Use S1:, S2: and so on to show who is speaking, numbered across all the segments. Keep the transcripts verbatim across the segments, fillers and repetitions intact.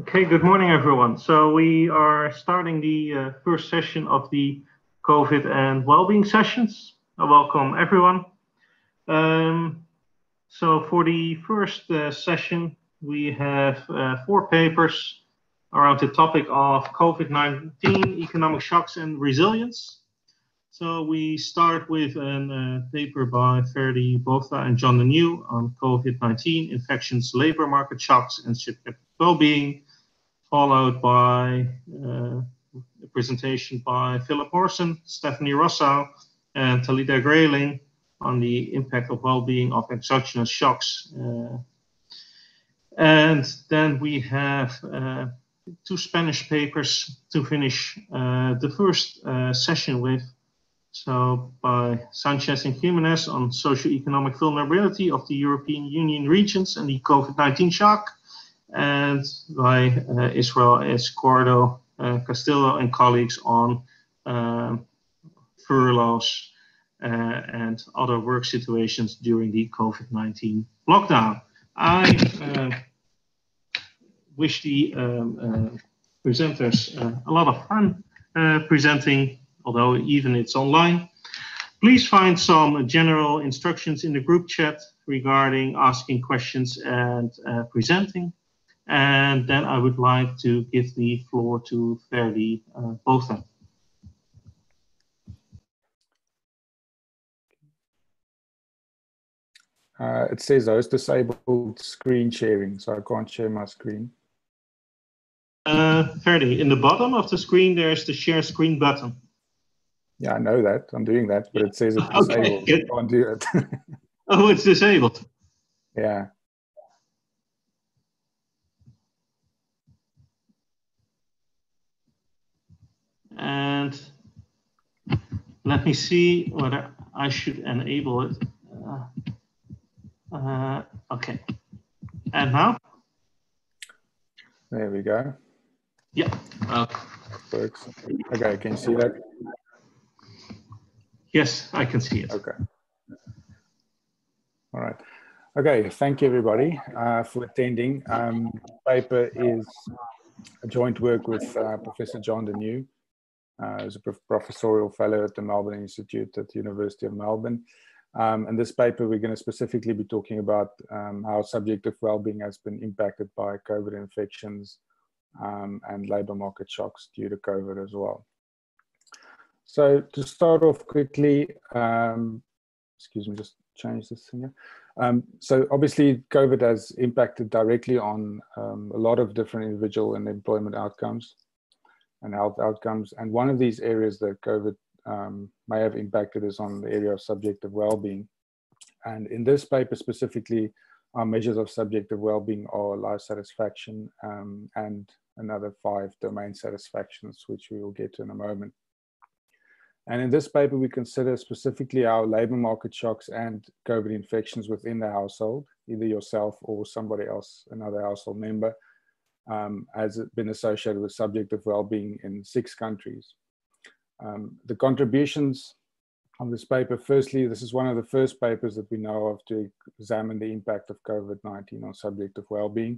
S1: Okay, good morning, everyone. So we are starting the uh, first session of the COVID and well-being sessions. I welcome everyone. Um, so for the first uh, session, we have uh, four papers around the topic of COVID nineteen, economic shocks and resilience. So we start with a uh, paper by Ferdi Botha and John Denyeau on COVID nineteen, infections, labor market shocks, and ship well-being, followed by uh, a presentation by Philip Morrison, Stephanie Rossau, and Talita Grayling on the impact of well-being of exogenous shocks. Uh, and then we have uh, two Spanish papers to finish uh, the first uh, session with. So by Sanchez and Jimenez on socioeconomic vulnerability of the European Union regions and the COVID nineteen shock, and by uh, Israel Escordo, uh, Castillo and colleagues on uh, furloughs uh, and other work situations during the COVID nineteen lockdown. I uh, wish the um, uh, presenters uh, a lot of fun uh, presenting, although even it's online. Please find some general instructions in the group chat regarding asking questions and uh, presenting. And then I would like to give the floor to Ferdi uh, Botha.
S2: Uh, it says host disabled screen sharing, so I can't share my screen.
S1: Uh, Ferdi, in the bottom of the screen, there's the share screen button.
S2: Yeah, I know that. I'm doing that, but it says it's disabled.
S1: Okay,
S2: I can't do it.
S1: Oh, it's disabled.
S2: Yeah.
S1: And let me see whether I should enable it. Uh, uh, okay. And now?
S2: There we go.
S1: Yeah. Okay.
S2: That works. Okay, can you see that?
S1: Yes, I can see it.
S2: Okay. All right. Okay, thank you everybody uh, for attending. Um, paper is a joint work with uh, Professor John Denyeau, uh, who's a prof professorial fellow at the Melbourne Institute at the University of Melbourne. Um, in this paper, we're going to specifically be talking about um, how subjective well-being has been impacted by COVID infections um, and labour market shocks due to COVID as well. So to start off quickly, um, excuse me, just change this thing here. Um, so obviously COVID has impacted directly on um, a lot of different individual and employment outcomes and health outcomes. And one of these areas that COVID um, may have impacted is on the area of subjective well-being. And in this paper specifically, our measures of subjective well-being are life satisfaction um, and another five domain satisfactions, which we will get to in a moment. And in this paper, we consider specifically how labor market shocks and COVID infections within the household, either yourself or somebody else, another household member, um, has been associated with subjective well-being in six countries. Um, the contributions on this paper, firstly, this is one of the first papers that we know of to examine the impact of COVID nineteen on subjective well-being.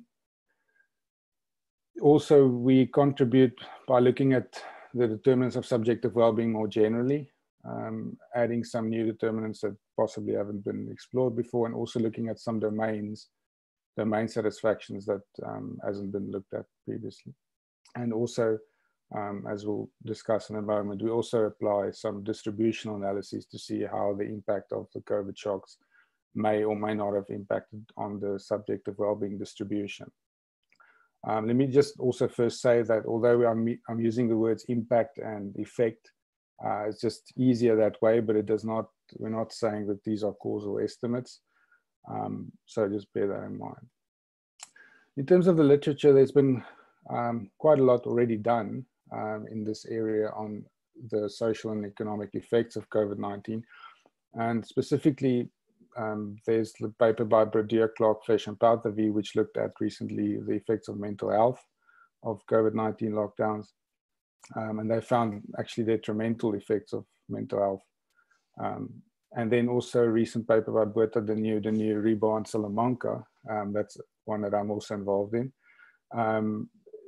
S2: Also, we contribute by looking at the determinants of subjective well-being more generally, um, adding some new determinants that possibly haven't been explored before, and also looking at some domains, domain satisfactions that um, hasn't been looked at previously. And also, um, as we'll discuss in a moment, we also apply some distributional analyses to see how the impact of the COVID shocks may or may not have impacted on the subjective well-being distribution. Um, let me just also first say that although I'm, I'm using the words impact and effect, uh, it's just easier that way, but it does not, we're not saying that these are causal estimates. Um, so just bear that in mind. In terms of the literature, there's been um, quite a lot already done um, in this area on the social and economic effects of COVID nineteen. And specifically, Um, there's the paper by Bradir, Clark, Fesh, and Pauthavi, which looked at recently the effects of mental health of COVID nineteen lockdowns. Um, and they found actually detrimental effects of mental health. Um, and then also a recent paper by Botha, Denyeau, Denyeau, Ribot, and Salamanca. Um, that's one that I'm also involved in. Um,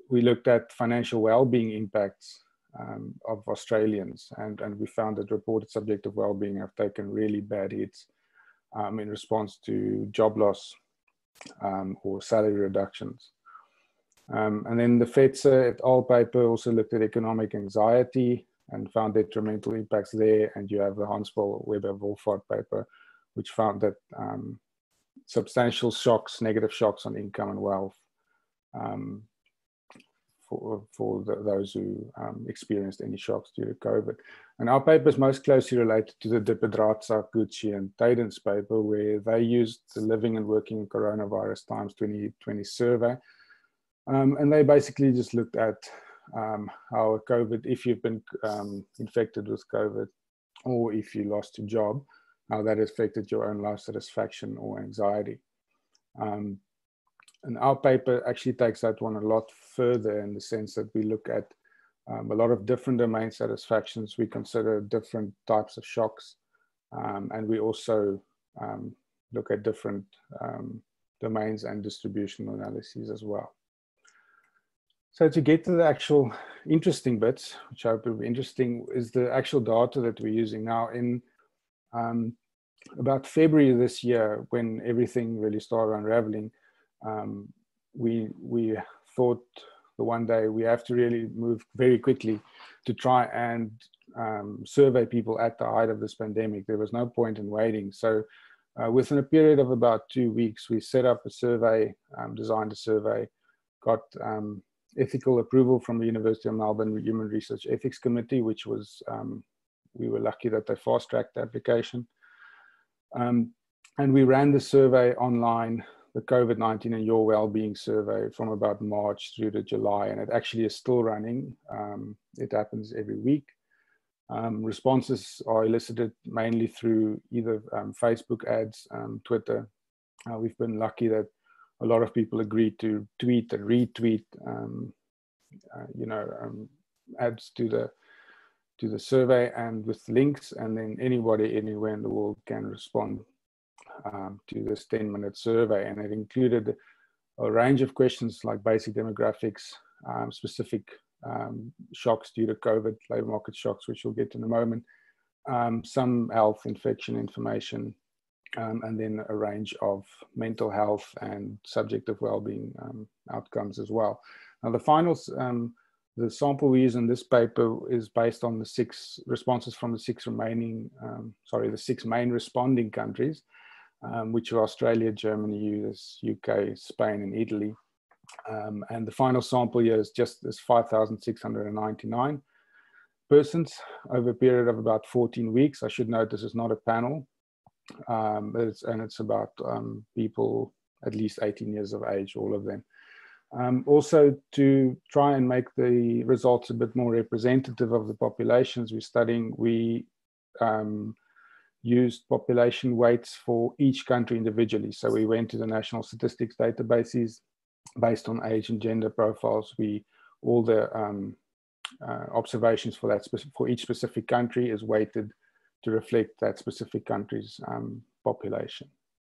S2: we looked at financial well-being impacts um, of Australians, and, and we found that reported subjective well-being have taken really bad hits um, in response to job loss um, or salary reductions. Um, and then the Fetzer et al. Paper also looked at economic anxiety and found detrimental impacts there. And you have the Hansbol Weber Wolfart paper, which found that um, substantial shocks, negative shocks on income and wealth um, for, for the, those who um, experienced any shocks due to COVID. And our paper is most closely related to the Dippedratsa, Gucci, and Tadens paper, where they used the Living and Working in Coronavirus Times twenty twenty survey. Um, and they basically just looked at um, how COVID, if you've been um, infected with COVID, or if you lost your job, how that affected your own life satisfaction or anxiety. Um, and our paper actually takes that one a lot further, in the sense that we look at um, a lot of different domain satisfactions. We consider different types of shocks, um, and we also um, look at different um, domains and distributional analyses as well. So to get to the actual interesting bits, which I hope will be interesting, is the actual data that we're using now. In um, about February this year, when everything really started unraveling, um, we, we thought the one day we have to really move very quickly to try and um, survey people at the height of this pandemic. There was no point in waiting. So uh, within a period of about two weeks, we set up a survey, um, designed a survey, got um, ethical approval from the University of Melbourne Human Research Ethics Committee, which was, um, we were lucky that they fast-tracked the application. Um, and we ran the survey online, the COVID nineteen and Your Wellbeing survey, from about March through to July, and it actually is still running. Um, it happens every week. Um, responses are elicited mainly through either um, Facebook ads, um, Twitter. Uh, we've been lucky that a lot of people agreed to tweet and retweet, um, uh, you know, um, ads to the to the survey and with links, and then anybody anywhere in the world can respond um, to this ten minute survey. And it included a range of questions like basic demographics, um, specific um, shocks due to COVID, labor market shocks, which we'll get in a moment, um, some health infection information, Um, and then a range of mental health and subjective well-being um, outcomes as well. Now, the final, um, the sample we use in this paper is based on the six responses from the six remaining, um, sorry, the six main responding countries, um, which are Australia, Germany, U S, U K, Spain, and Italy. Um, and the final sample here is just this five thousand six hundred ninety-nine persons over a period of about fourteen weeks. I should note this is not a panel. Um, it's, and it's about um, people at least eighteen years of age, all of them. Um, also, to try and make the results a bit more representative of the populations we're studying, we um, used population weights for each country individually. So we went to the national statistics databases based on age and gender profiles. We all the um, uh, observations for that for each specific country is weighted to reflect that specific country's um, population.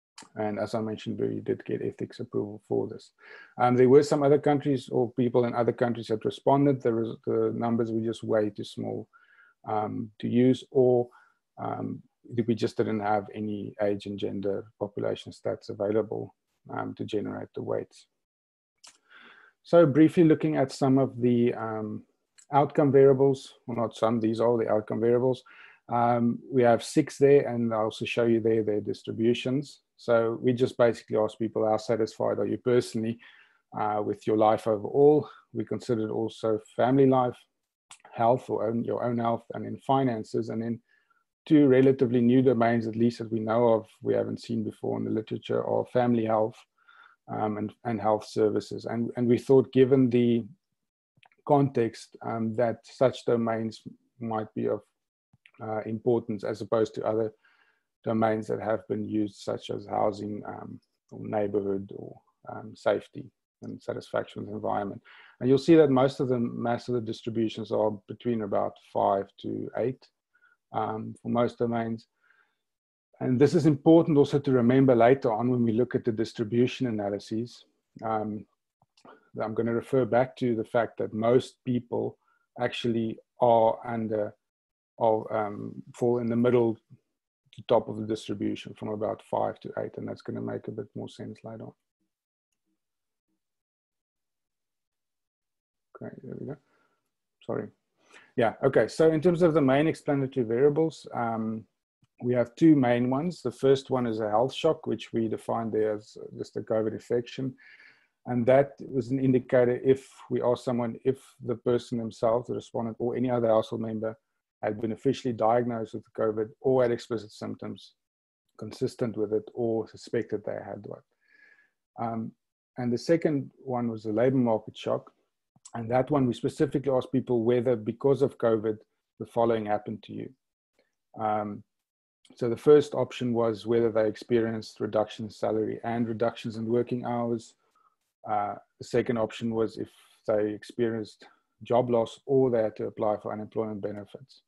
S2: And as I mentioned, we did get ethics approval for this. Um, there were some other countries or people in other countries that responded. The, res the numbers were just way too small um, to use, or um, we just didn't have any age and gender population stats available um, to generate the weights. So briefly looking at some of the um, outcome variables, well, not some, these are the outcome variables. Um, we have six there, and I'll also show you there their distributions. So we just basically ask people, how satisfied are you personally uh, with your life overall? We considered also family life, health, or own, your own health, and then finances. And then two relatively new domains, at least that we know of, we haven't seen before in the literature, are family health um, and, and health services. And, and we thought, given the context, um, that such domains might be of Uh, importance as opposed to other domains that have been used, such as housing um, or neighborhood or um, safety and satisfaction with the environment. And you'll see that most of the mass of the distributions are between about five to eight um, for most domains. And this is important also to remember later on when we look at the distribution analyses. Um, I'm going to refer back to the fact that most people actually are under, or um, fall in the middle to top of the distribution from about five to eight, and that's going to make a bit more sense later on. Okay, there we go. Sorry. Yeah, okay. So in terms of the main explanatory variables, um, we have two main ones. The first one is a health shock, which we defined there as just a COVID infection. And that was an indicator if we ask someone if the person themselves, the respondent, or any other household member had been officially diagnosed with COVID or had explicit symptoms consistent with it or suspected they had one. Um, and the second one was the labor market shock. And that one, we specifically asked people whether, because of COVID, the following happened to you. Um, so the first option was whether they experienced reductions in salary and reductions in working hours. Uh, the second option was if they experienced job loss or they had to apply for unemployment benefits.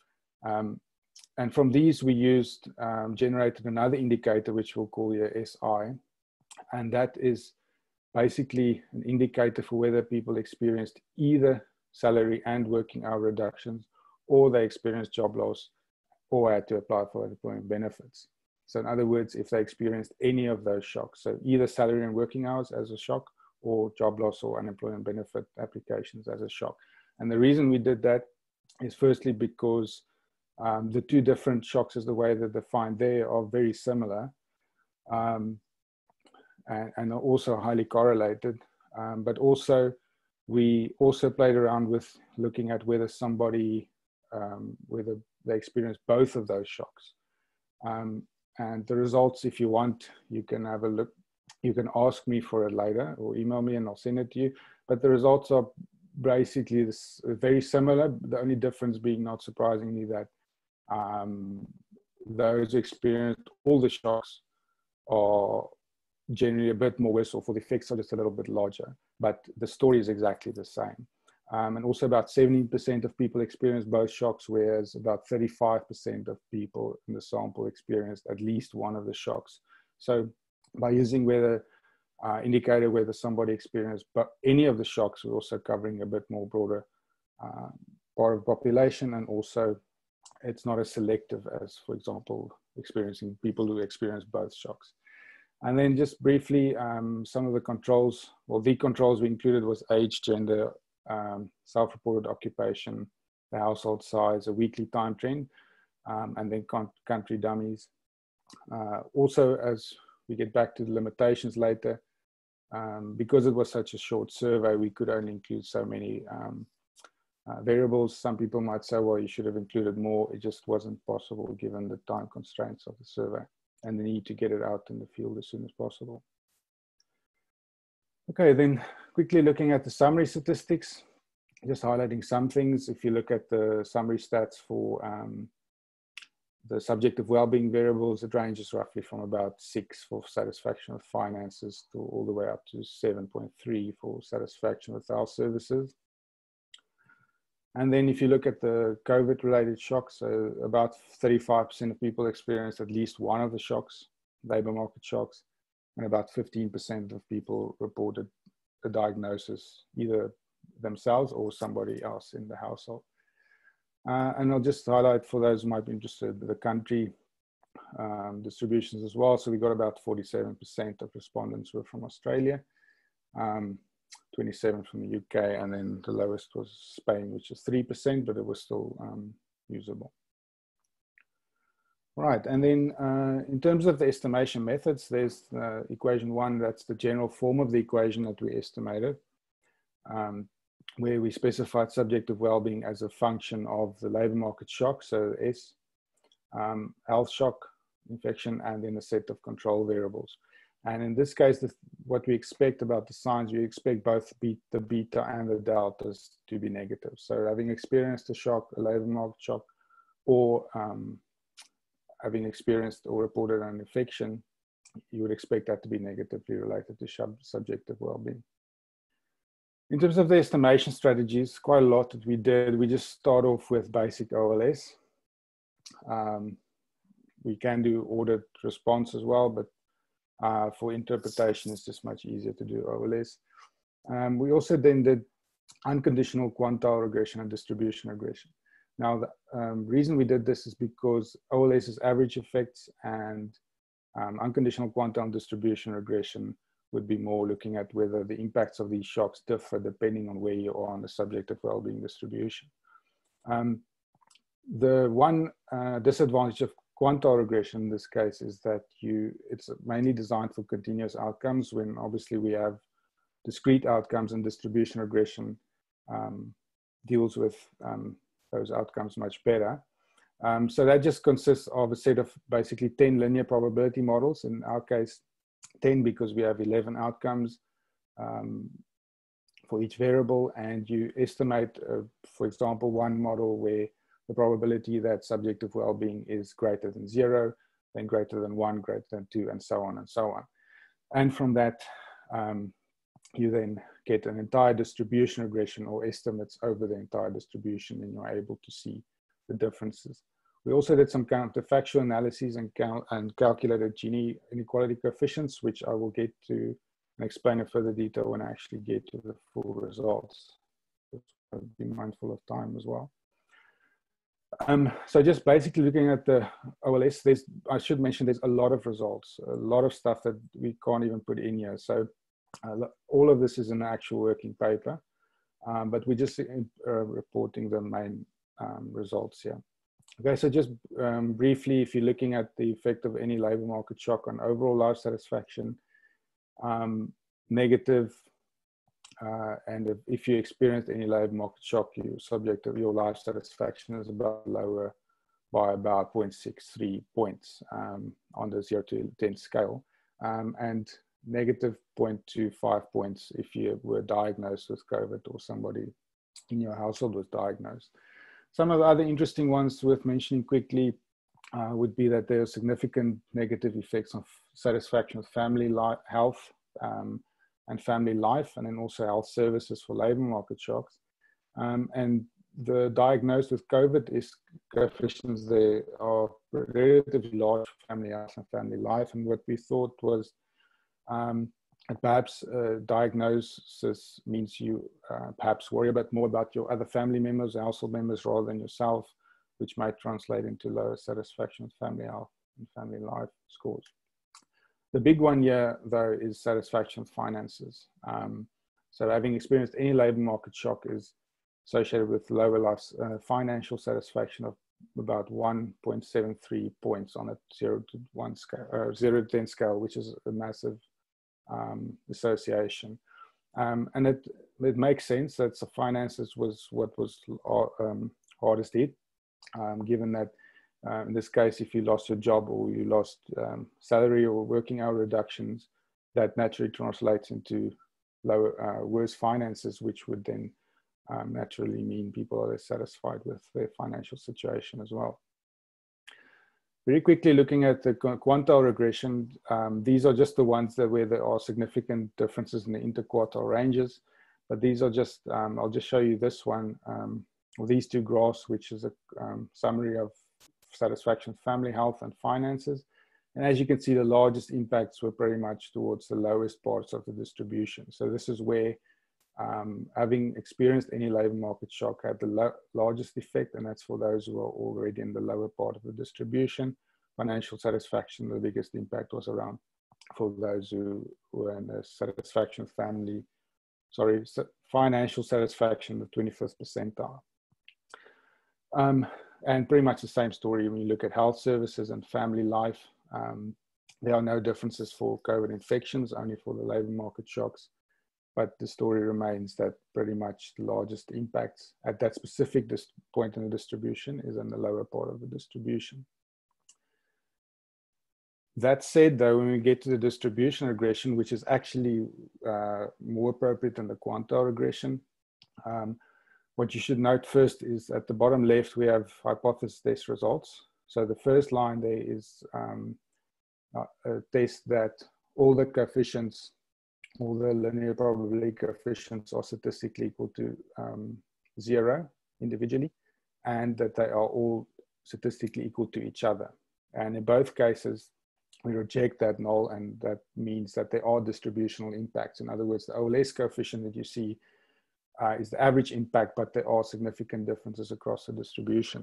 S2: Um, and from these, we used, um, generated another indicator, which we'll call here S I. And that is basically an indicator for whether people experienced either salary and working hour reductions, or they experienced job loss or had to apply for unemployment benefits. So in other words, if they experienced any of those shocks, so either salary and working hours as a shock, or job loss or unemployment benefit applications as a shock. And the reason we did that is firstly because um, the two different shocks, as the way they're defined there, are very similar. Um, and, and are also highly correlated. Um, but also, we also played around with looking at whether somebody, um, whether they experienced both of those shocks. Um, and the results, if you want, you can have a look, you can ask me for it later or email me and I'll send it to you. But the results are basically this, very similar, the only difference being, not surprisingly, that um, those who experienced all the shocks are generally a bit more worse off, for the effects are just a little bit larger, but the story is exactly the same. Um, and also about seventeen percent of people experienced both shocks, whereas about thirty-five percent of people in the sample experienced at least one of the shocks. So by using whether uh, indicator whether somebody experienced but any of the shocks, we're also covering a bit more broader uh, part of the population, and also it's not as selective as, for example, experiencing people who experience both shocks. And then just briefly, um, some of the controls, well, the controls we included was age, gender, um, self-reported occupation, the household size, a weekly time trend, um, and then country dummies. Uh, also, as we get back to the limitations later, um, because it was such a short survey, we could only include so many um, uh, variables. Some people might say, well, you should have included more. It just wasn't possible given the time constraints of the survey and the need to get it out in the field as soon as possible. Okay, then quickly looking at the summary statistics, just highlighting some things. If you look at the summary stats for um, the subjective well-being variables, it ranges roughly from about six for satisfaction with finances to all the way up to seven point three for satisfaction with health services. And then if you look at the COVID-related shocks, so about thirty-five percent of people experienced at least one of the shocks, labor market shocks, and about fifteen percent of people reported a diagnosis, either themselves or somebody else in the household. Uh, and I'll just highlight for those who might be interested, the country um, distributions as well. So we got about forty-seven percent of respondents were from Australia. Um, twenty-seven from the U K, and then the lowest was Spain, which is three percent, but it was still um, usable. Right, and then uh, in terms of the estimation methods, there's uh, equation one, that's the general form of the equation that we estimated, um, where we specified subjective well-being as a function of the labor market shock, so S, um, health shock, infection, and then a set of control variables. And in this case, the, what we expect about the signs, we expect both the beta and the deltas to be negative. So having experienced a shock, a labor market shock, or um, having experienced or reported an infection, you would expect that to be negatively related to sub subjective well-being. In terms of the estimation strategies, quite a lot that we did. We just start off with basic O L S. Um, we can do ordered response as well, but Uh, for interpretation, it's just much easier to do O L S. Um, we also then did unconditional quantile regression and distribution regression. Now, the um, reason we did this is because O L S is average effects, and um, unconditional quantile distribution regression would be more looking at whether the impacts of these shocks differ depending on where you are on the subjective well-being distribution. Um, the one uh, disadvantage of quantile regression in this case is that you it's mainly designed for continuous outcomes, when obviously we have discrete outcomes, and distribution regression um, deals with um, those outcomes much better. Um, so that just consists of a set of basically ten linear probability models. In our case, ten, because we have eleven outcomes um, for each variable, and you estimate, uh, for example, one model where the probability that subjective well-being is greater than zero, then greater than one, greater than two, and so on and so on. And from that, um, you then get an entire distribution regression or estimates over the entire distribution, and you're able to see the differences. We also did some counterfactual analyses and, cal and calculated Gini inequality coefficients, which I will get to and explain in further detail when I actually get to the full results. I'll be mindful of time as well. Um, so just basically looking at the O L S, there's, I should mention there's a lot of results, a lot of stuff that we can't even put in here. So uh, all of this is an actual working paper, um, but we're just uh, reporting the main um, results here. Okay, so just um, briefly, if you're looking at the effect of any labor market shock on overall life satisfaction, um, negative, uh, and if, if you experienced any labor market shock, you subject of your life satisfaction is about lower by about zero point six three points um, on the zero to ten scale, um, and negative zero point two five points if you were diagnosed with COVID or somebody in your household was diagnosed. Some of the other interesting ones worth mentioning quickly uh, would be that there are significant negative effects on satisfaction with family life, health um, and family life, and then also health services for labor market shocks. Um, and the diagnosed with COVID is coefficients there are relatively large for family health and family life. And what we thought was um, perhaps uh, diagnosis means you uh, perhaps worry a bit more about your other family members, household members, rather than yourself, which might translate into lower satisfaction with family health and family life scores. The big one here, though, is satisfaction with finances. Um, so having experienced any labor market shock is associated with lower life uh, financial satisfaction of about one point seven three points on a zero to one scale, uh, zero to ten scale, which is a massive Um, association. Um, and it, it makes sense that the finances was what was um, hardest hit, um, given that uh, in this case, if you lost your job or you lost um, salary or working hour reductions, that naturally translates into lower, uh, worse finances, which would then um, naturally mean people are dissatisfied with their financial situation as well. Very quickly looking at the quantile regression, um, these are just the ones that where there are significant differences in the interquartile ranges. But these are just, um, I'll just show you this one, um, or these two graphs, which is a um, summary of satisfaction, family health, and finances. And as you can see, the largest impacts were pretty much towards the lowest parts of the distribution. So this is where um, having experienced any labor market shock had the largest effect, and that's for those who are already in the lower part of the distribution. Financial satisfaction, the biggest impact was around for those who were in the satisfaction family, sorry, financial satisfaction, the twenty-fifth percentile. Um, and pretty much the same story when you look at health services and family life. Um, there are no differences for COVID infections, only for the labor market shocks. But the story remains that pretty much the largest impacts at that specific point in the distribution is in the lower part of the distribution. That said, though, when we get to the distribution regression, which is actually uh, more appropriate than the quantile regression, um, what you should note first is at the bottom left, we have hypothesis test results. So the first line there is um, a test that all the coefficients, all the linear probability coefficients are statistically equal to um, zero individually, and that they are all statistically equal to each other. And in both cases, we reject that null, and that means that there are distributional impacts. In other words, the O L S coefficient that you see uh, is the average impact, but there are significant differences across the distribution.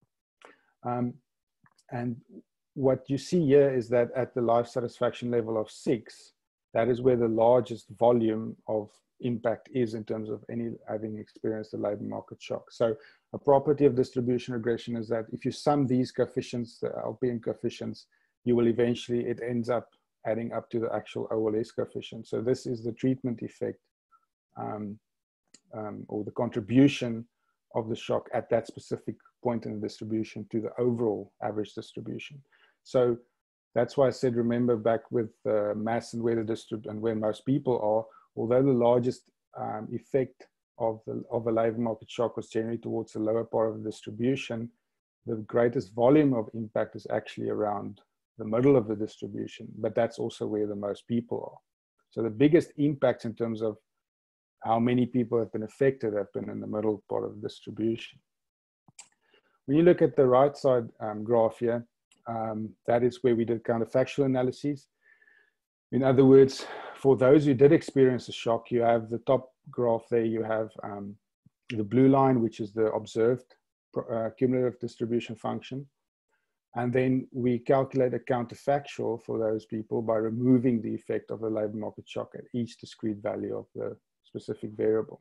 S2: Um, and what you see here is that at the life satisfaction level of six, that is where the largest volume of impact is in terms of any having experienced a labor market shock. So a property of distribution regression is that if you sum these coefficients, the L P M coefficients, you will eventually, it ends up adding up to the actual O L S coefficient. So this is the treatment effect um, um, or the contribution of the shock at that specific point in the distribution to the overall average distribution. So that's why I said, remember back with uh, mass and where the distrib and where most people are, although the largest um, effect of, the, of a labor market shock was generally towards the lower part of the distribution, the greatest volume of impact is actually around the middle of the distribution, but that's also where the most people are. So the biggest impacts in terms of how many people have been affected have been in the middle part of the distribution. When you look at the right side um, graph here, um, that is where we did counterfactual analyses. In other words, for those who did experience a shock, you have the top graph there, you have um, the blue line, which is the observed uh, cumulative distribution function. And then we calculate a counterfactual for those people by removing the effect of the labor market shock at each discrete value of the specific variable.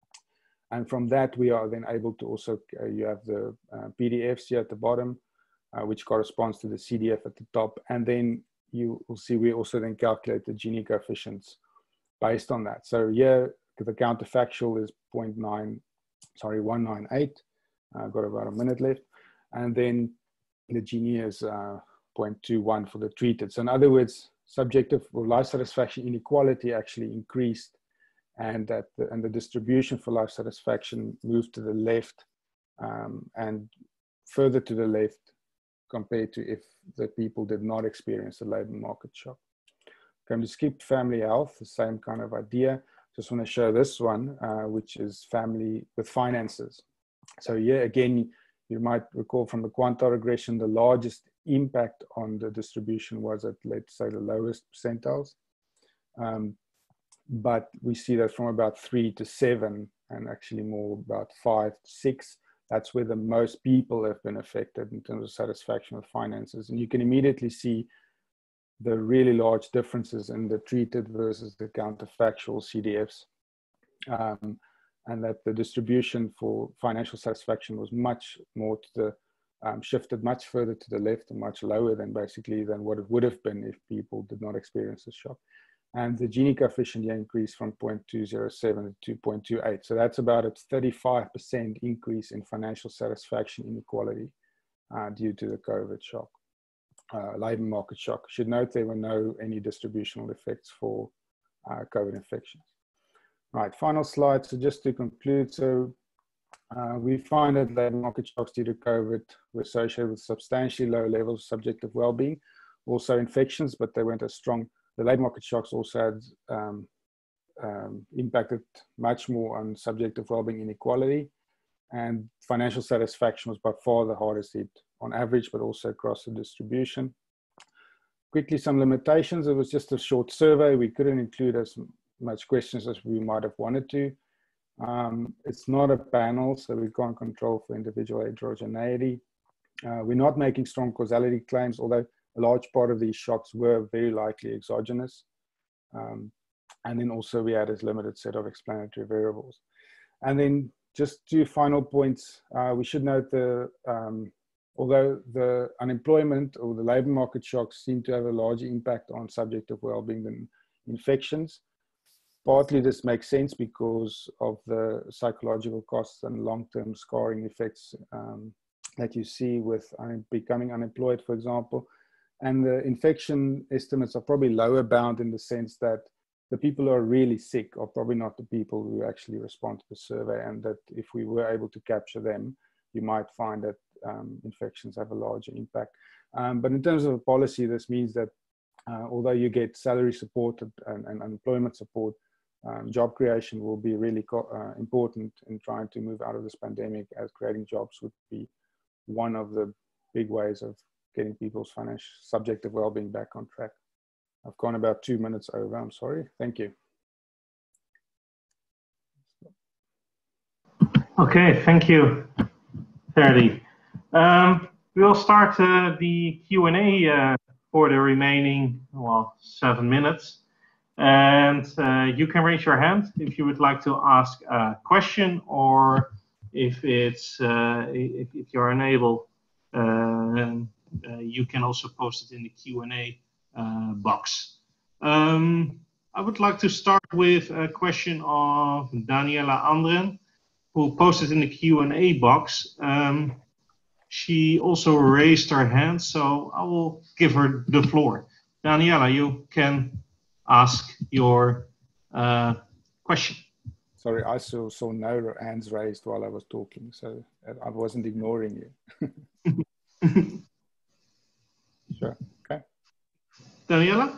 S2: And from that, we are then able to also, uh, you have the uh, P D Fs here at the bottom, uh, which corresponds to the C D F at the top. And then you will see we also then calculate the Gini coefficients based on that. So here, the counterfactual is zero point nine, sorry, one ninety-eight. I've uh, got about a minute left. And then the Gini is uh, zero point two one for the treated. So in other words, subjective or life satisfaction inequality actually increased, and that the, and the distribution for life satisfaction moved to the left um, and further to the left compared to if the people did not experience a labor market shock. Going to skip family health, the same kind of idea. Just want to show this one, uh, which is family with finances. So here again, you might recall from the quantile regression, the largest impact on the distribution was at, let's say, the lowest percentiles. Um, but we see that from about three to seven, and actually more about five to six, that's where the most people have been affected in terms of satisfaction with finances. And you can immediately see the really large differences in the treated versus the counterfactual C D Fs. Um, and that the distribution for financial satisfaction was much more to the, um, shifted much further to the left and much lower than basically than what it would have been if people did not experience the shock. And the Gini coefficient here increased from zero point two zero seven to two point two eight. So that's about a thirty-five percent increase in financial satisfaction inequality uh, due to the COVID shock, uh, labor market shock. Should note there were no any distributional effects for uh, COVID infections. Right, final slide. So just to conclude, so uh, we find that labor market shocks due to COVID were associated with substantially low levels of subjective well-being, also infections, but they weren't as strong. The labor market shocks also had um, um, impacted much more on subjective well-being inequality, and financial satisfaction was by far the hardest hit on average, but also across the distribution. Quickly, some limitations. It was just a short survey. We couldn't include as much questions as we might have wanted to. Um, it's not a panel, so we can't control for individual heterogeneity. Uh, we're not making strong causality claims, although a large part of these shocks were very likely exogenous. Um, and then also we had a limited set of explanatory variables. And then just two final points. Uh, we should note the, um, although the unemployment or the labor market shocks seem to have a larger impact on subjective well-being than infections, partly this makes sense because of the psychological costs and long-term scarring effects um, that you see with un becoming unemployed, for example. And the infection estimates are probably lower bound in the sense that the people who are really sick are probably not the people who actually respond to the survey, and that if we were able to capture them, you might find that um, infections have a larger impact. Um, but in terms of a policy, this means that uh, although you get salary support and, and unemployment support, um, job creation will be really uh, important in trying to move out of this pandemic, as creating jobs would be one of the big ways of getting people's financial subjective well-being back on track. I've gone about two minutes over. I'm sorry. Thank you.
S1: Okay, thank you, Ferdy. Um, we'll start uh, the Q and A uh, for the remaining, well, seven minutes. And uh, you can raise your hand if you would like to ask a question, or if it's uh, if, if you're unable, uh, uh, you can also post it in the Q and A uh, box. Um, I would like to start with a question of Daniela Andren, who posted in the Q and A box. Um, she also raised her hand, so I will give her the floor. Daniela, you can ask your uh, question.
S2: Sorry, I saw, saw no hands raised while I was talking, so I wasn't ignoring you. Sure, okay.
S1: Daniela?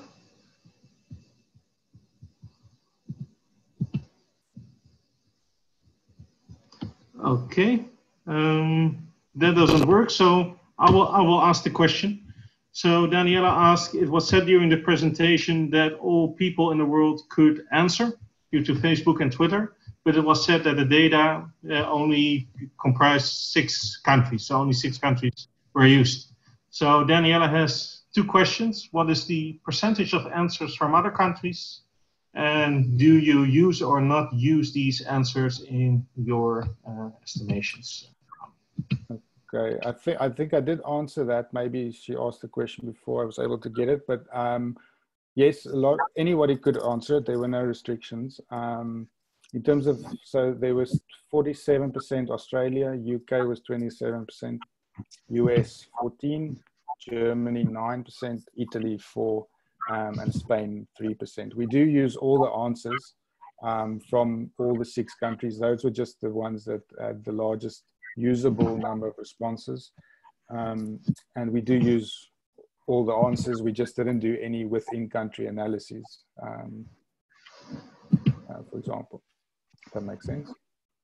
S1: Okay, um, that doesn't work, so I will, I will ask the question. So Daniela asked, it was said during the presentation that all people in the world could answer due to Facebook and Twitter, but it was said that the data uh, only comprised six countries, so only six countries were used. So Daniela has two questions. What is the percentage of answers from other countries? And do you use or not use these answers in your uh, estimations?
S2: Okay, I think I think I did answer that. Maybe she asked the question before I was able to get it, but um, yes, a lot anybody could answer it. There were no restrictions. Um, in terms of, so there was forty-seven percent Australia, U K was twenty-seven percent, U S fourteen, Germany nine percent, Italy four, um, and Spain three percent. We do use all the answers um, from all the six countries. Those were just the ones that had the largest usable number of responses, um, and we do use all the answers. We just didn't do any within country analyses, um, uh, for example. If that makes sense.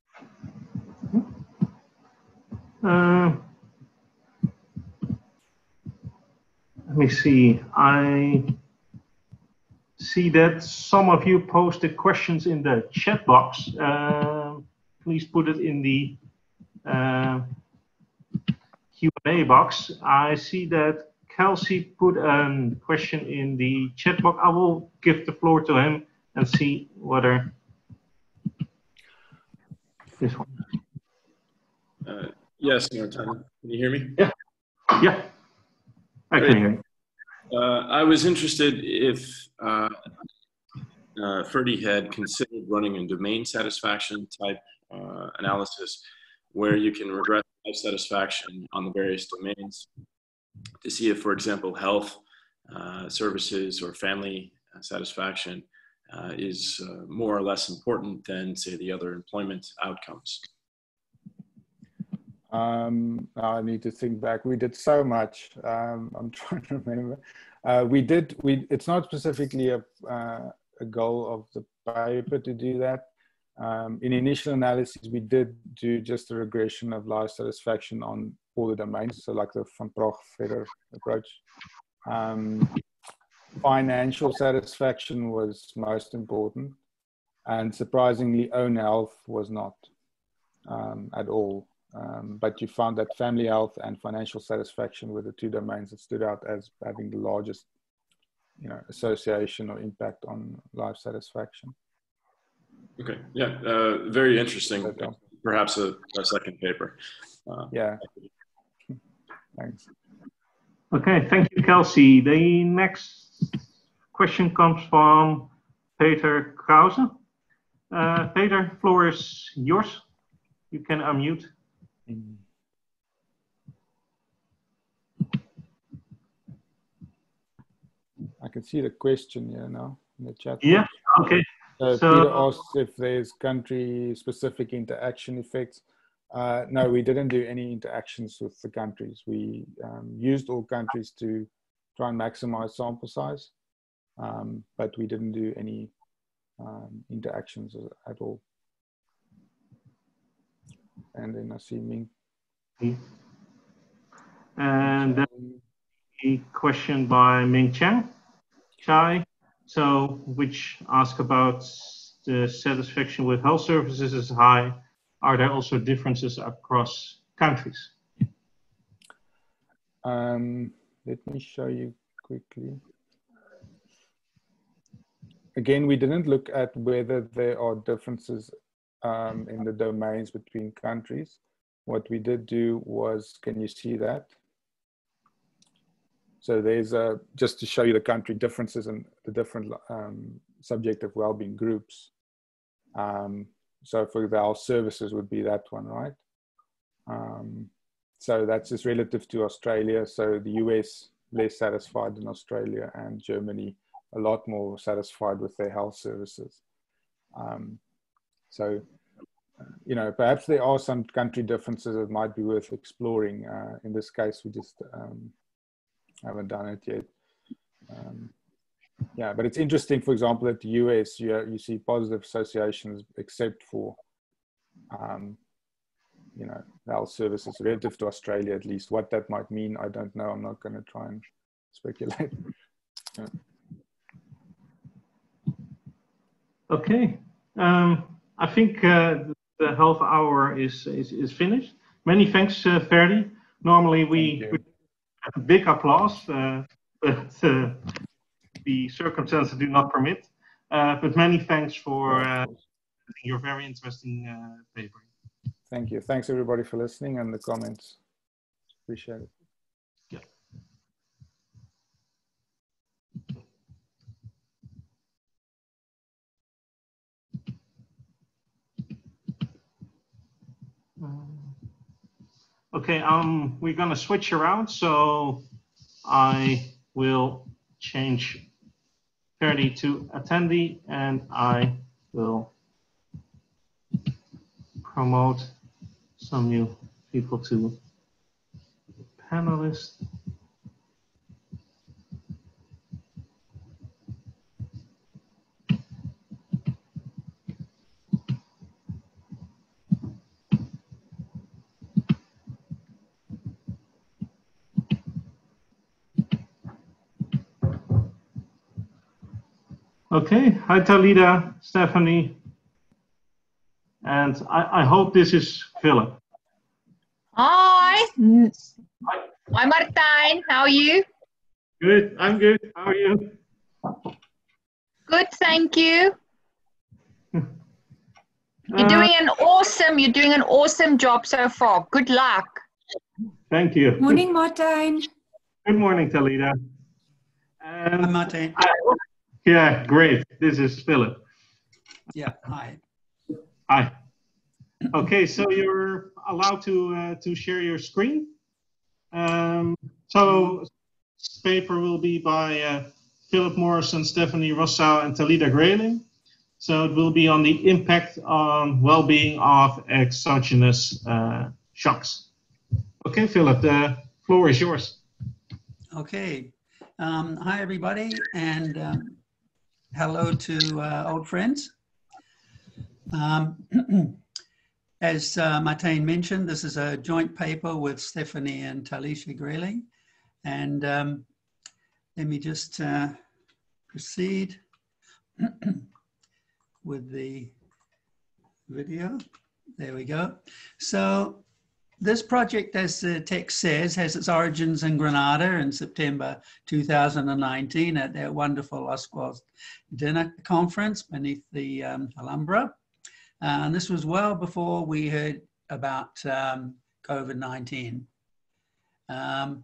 S1: Uh, let me see. I see that some of you posted questions in the chat box. Uh, please put it in the uh, Q and A box. I see that Kelsey put a question in the chat box. I will give the floor to him and see whether this one.
S3: Uh, yes, Martin, can you hear me?
S1: Yeah, yeah, I
S3: Great.
S1: can hear you.
S3: Uh, I was interested if uh, uh, Ferdy had considered running a domain satisfaction type uh, analysis where you can regress life satisfaction on the various domains to see if, for example, health uh, services or family satisfaction uh, is uh, more or less important than, say, the other employment outcomes.
S2: Um, I need to think back. We did so much. Um, I'm trying to remember. Uh, we did. We. It's not specifically a uh, a goal of the paper to do that. Um, in initial analysis, we did do just a regression of life satisfaction on all the domains. So, like the Van Praag-Vedder approach. Um, financial satisfaction was most important, and surprisingly, own health was not um, at all. Um, but you found that family health and financial satisfaction were the two domains that stood out as having the largest, you know, association or impact on life satisfaction.
S3: Okay, yeah, uh, very interesting.
S2: But,
S3: Perhaps a, a second paper. Uh,
S2: yeah, thanks.
S1: Okay, thank you, Kelsey. The next question comes from Peter Krause. Uh, Peter, floor is yours. You can unmute.
S2: I can see the question here now in the chat.
S1: Yeah, okay.
S2: So,
S1: so
S2: Peter asks if there's country-specific interaction effects. Uh, no, we didn't do any interactions with the countries. We um, used all countries to try and maximize sample size, um, but we didn't do any um, interactions at all. And then I see Ming.
S1: And then a question by Ming Chang, Chai, so which ask about the satisfaction with health services is high. Are there also differences across countries?
S2: Um, let me show you quickly. Again, we didn't look at whether there are differences um, in the domains between countries. What we did do was, can you see that? So there's a, just to show you the country differences and the different um, subjective well-being groups. Um, so for the health services would be that one, right? Um, so that's just relative to Australia. So the U S less satisfied than Australia, and Germany a lot more satisfied with their health services. Um, so, you know, perhaps there are some country differences that might be worth exploring. Uh, in this case, we just um, haven't done it yet. Um, yeah, but it's interesting, for example, at the U S, you, you see positive associations except for, um, you know, health services relative to Australia, at least. What that might mean, I don't know. I'm not going to try and speculate. Yeah.
S1: Okay, um, I think uh, the health hour is, is, is finished. Many thanks, uh, Ferdy. Normally we, we have a big applause, uh, but uh, the circumstances do not permit. Uh, but many thanks for uh, your very interesting uh, paper.
S2: Thank you. Thanks everybody for listening and the comments. Appreciate it.
S1: Yeah. Okay, um, we're gonna switch around, so I will change Ferdy to attendee, and I will promote some new people to panelists. Okay, hi Talida, Stephanie, and I, I hope this is Philip.
S4: Hi.
S1: Hi.
S4: Hi, Martijn. How are you?
S1: Good, I'm good. How are you?
S4: Good, thank you. You're
S1: Uh,
S4: doing an awesome, you're doing an awesome job so far. Good luck.
S1: Thank you.
S5: Morning, Martijn.
S1: Good morning, Talida. And
S6: Hi, Martijn.
S1: I, yeah, great. This is Philip.
S6: Yeah, hi.
S1: Hi. Okay, so you're allowed to uh, to share your screen. Um, so this paper will be by uh, Philip Morrison, Stephanie Rossau, and Talida Grayling. So it will be on the impact on well-being of exogenous uh, shocks. Okay, Philip, the floor is yours.
S6: Okay. Um, hi, everybody, and um, hello to uh, old friends. Um, as uh, Martijn mentioned, this is a joint paper with Stephanie and Talisha Grayling. And um, let me just uh, proceed with the video. There we go. So this project, as the text says, has its origins in Granada in September two thousand nineteen at their wonderful Oswald dinner conference beneath the um, Alhambra. Uh, and this was well before we heard about um, COVID nineteen. Um,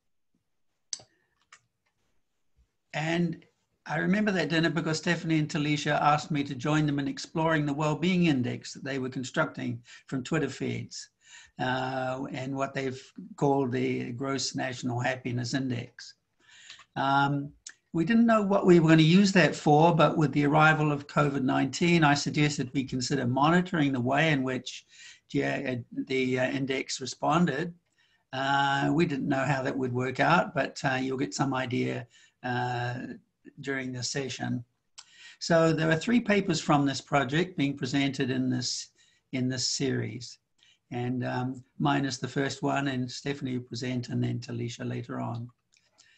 S6: and I remember that dinner because Stephanie and Talisha asked me to join them in exploring the well-being index that they were constructing from Twitter feeds. Uh, and what they've called the Gross National Happiness Index. Um, we didn't know what we were going to use that for, but with the arrival of COVID nineteen, I suggested we consider monitoring the way in which yeah, the uh, index responded. Uh, we didn't know how that would work out, but uh, you'll get some idea uh, during this session. So there are three papers from this project being presented in this, in this series. And um, mine is the first one, and Stephanie will present, and then Talisha later on.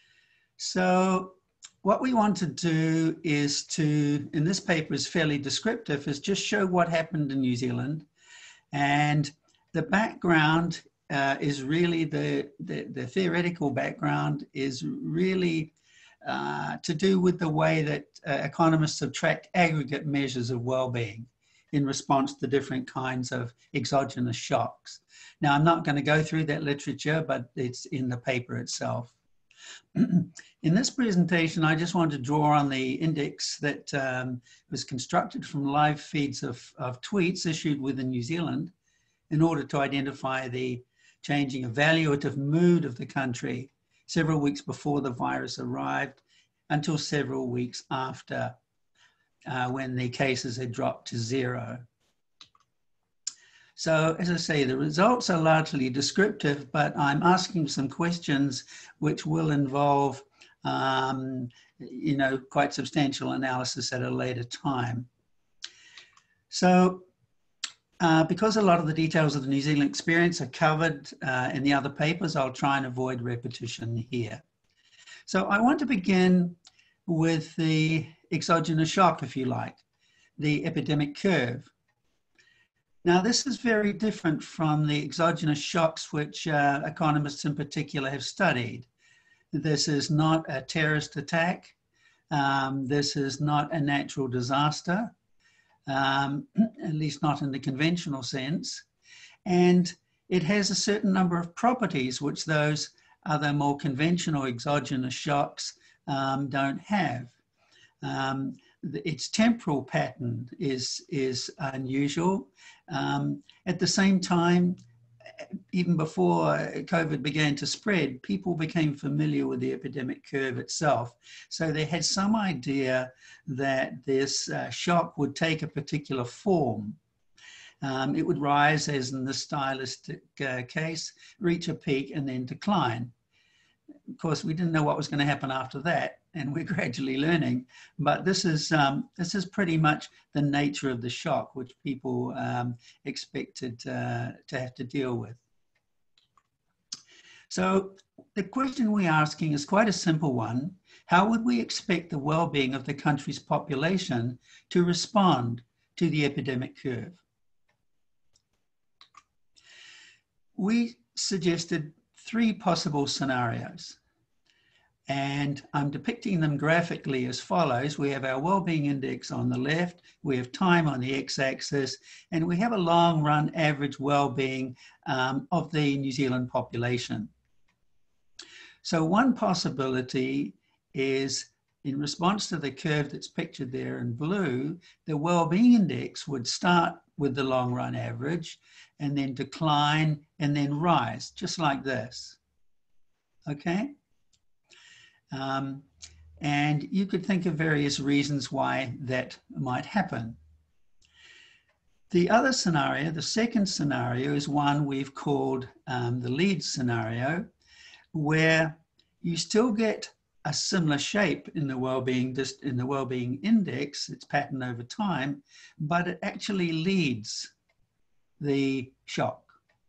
S6: So what we want to do is to, and this paper is fairly descriptive, is just show what happened in New Zealand. And the background uh, is really, the, the, the theoretical background is really uh, to do with the way that uh, economists have tracked aggregate measures of well-being in response to different kinds of exogenous shocks. Now, I'm not going to go through that literature, but it's in the paper itself. In this presentation, I just want to draw on the index that um, was constructed from live feeds of, of tweets issued within New Zealand in order to identify the changing evaluative mood of the country several weeks before the virus arrived until several weeks after, uh, when the cases had dropped to zero. So, as I say, the results are largely descriptive, but I'm asking some questions which will involve, um, you know, quite substantial analysis at a later time. So, uh, because a lot of the details of the New Zealand experience are covered uh, in the other papers, I'll try and avoid repetition here. So, I want to begin with the exogenous shock, if you like, the epidemic curve. Now, this is very different from the exogenous shocks which uh, economists in particular have studied. This is not a terrorist attack. Um, this is not a natural disaster, um, at least not in the conventional sense. And it has a certain number of properties which those other more conventional exogenous shocks um, don't have. Um, its temporal pattern is, is unusual. Um, at the same time, even before COVID began to spread, people became familiar with the epidemic curve itself. So they had some idea that this uh, shock would take a particular form. Um, it would rise, as in the stylistic uh, case, reach a peak and then decline. Of course, we didn't know what was going to happen after that, and we're gradually learning. But this is um, this is pretty much the nature of the shock, which people um, expected uh, to have to deal with. So the question we're asking is quite a simple one. How would we expect the well-being of the country's population to respond to the epidemic curve? We suggested three possible scenarios, and I'm depicting them graphically as follows. We have our well-being index on the left, we have time on the x-axis, and we have a long-run average well-being um, of the New Zealand population. So one possibility is, in response to the curve that's pictured there in blue, the well-being index would start with the long-run average and then decline and then rise, just like this, okay? Um, and you could think of various reasons why that might happen. The other scenario, the second scenario, is one we've called um, the lead scenario, where you still get a similar shape in the well-being in the well-being index, its pattern over time, but it actually leads the shock.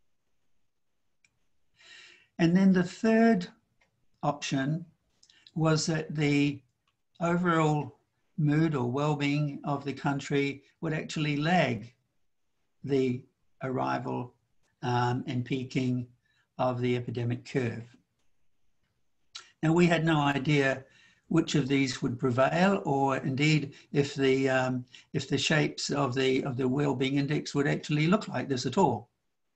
S6: And then the third option was that the overall mood or well-being of the country would actually lag the arrival um, and peaking of the epidemic curve. Now, we had no idea which of these would prevail, or indeed if the um, if the shapes of the of the well-being index would actually look like this at all.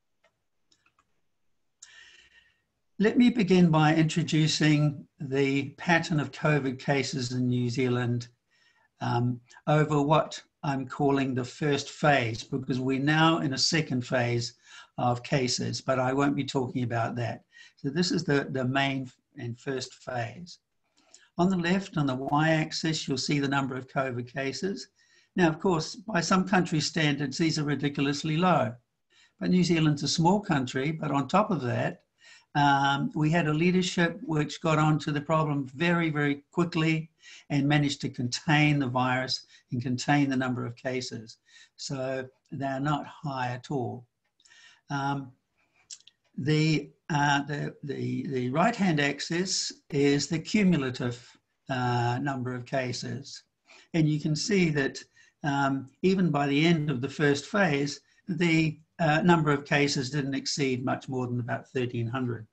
S6: Let me begin by introducing the pattern of COVID cases in New Zealand um, over what I'm calling the first phase, because we're now in a second phase of cases, but I won't be talking about that. So this is the, the main and first phase. On the left, on the y-axis, you'll see the number of COVID cases. Now, of course, by some country standards, these are ridiculously low. But New Zealand's a small country, but on top of that, um, we had a leadership which got onto the problem very, very quickly and managed to contain the virus and contain the number of cases. So they're not high at all. Um, The, uh, the, the, the right-hand axis is the cumulative uh, number of cases. And you can see that um, even by the end of the first phase, the uh, number of cases didn't exceed much more than about thirteen hundred.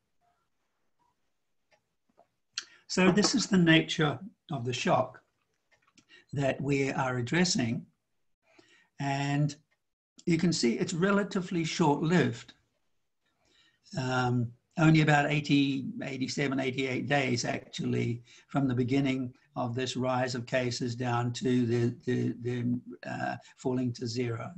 S6: So this is the nature of the shock that we are addressing. And you can see it's relatively short-lived. Um, only about eighty, eighty-seven, eighty-eight days actually from the beginning of this rise of cases down to the, the, the uh, falling to zero.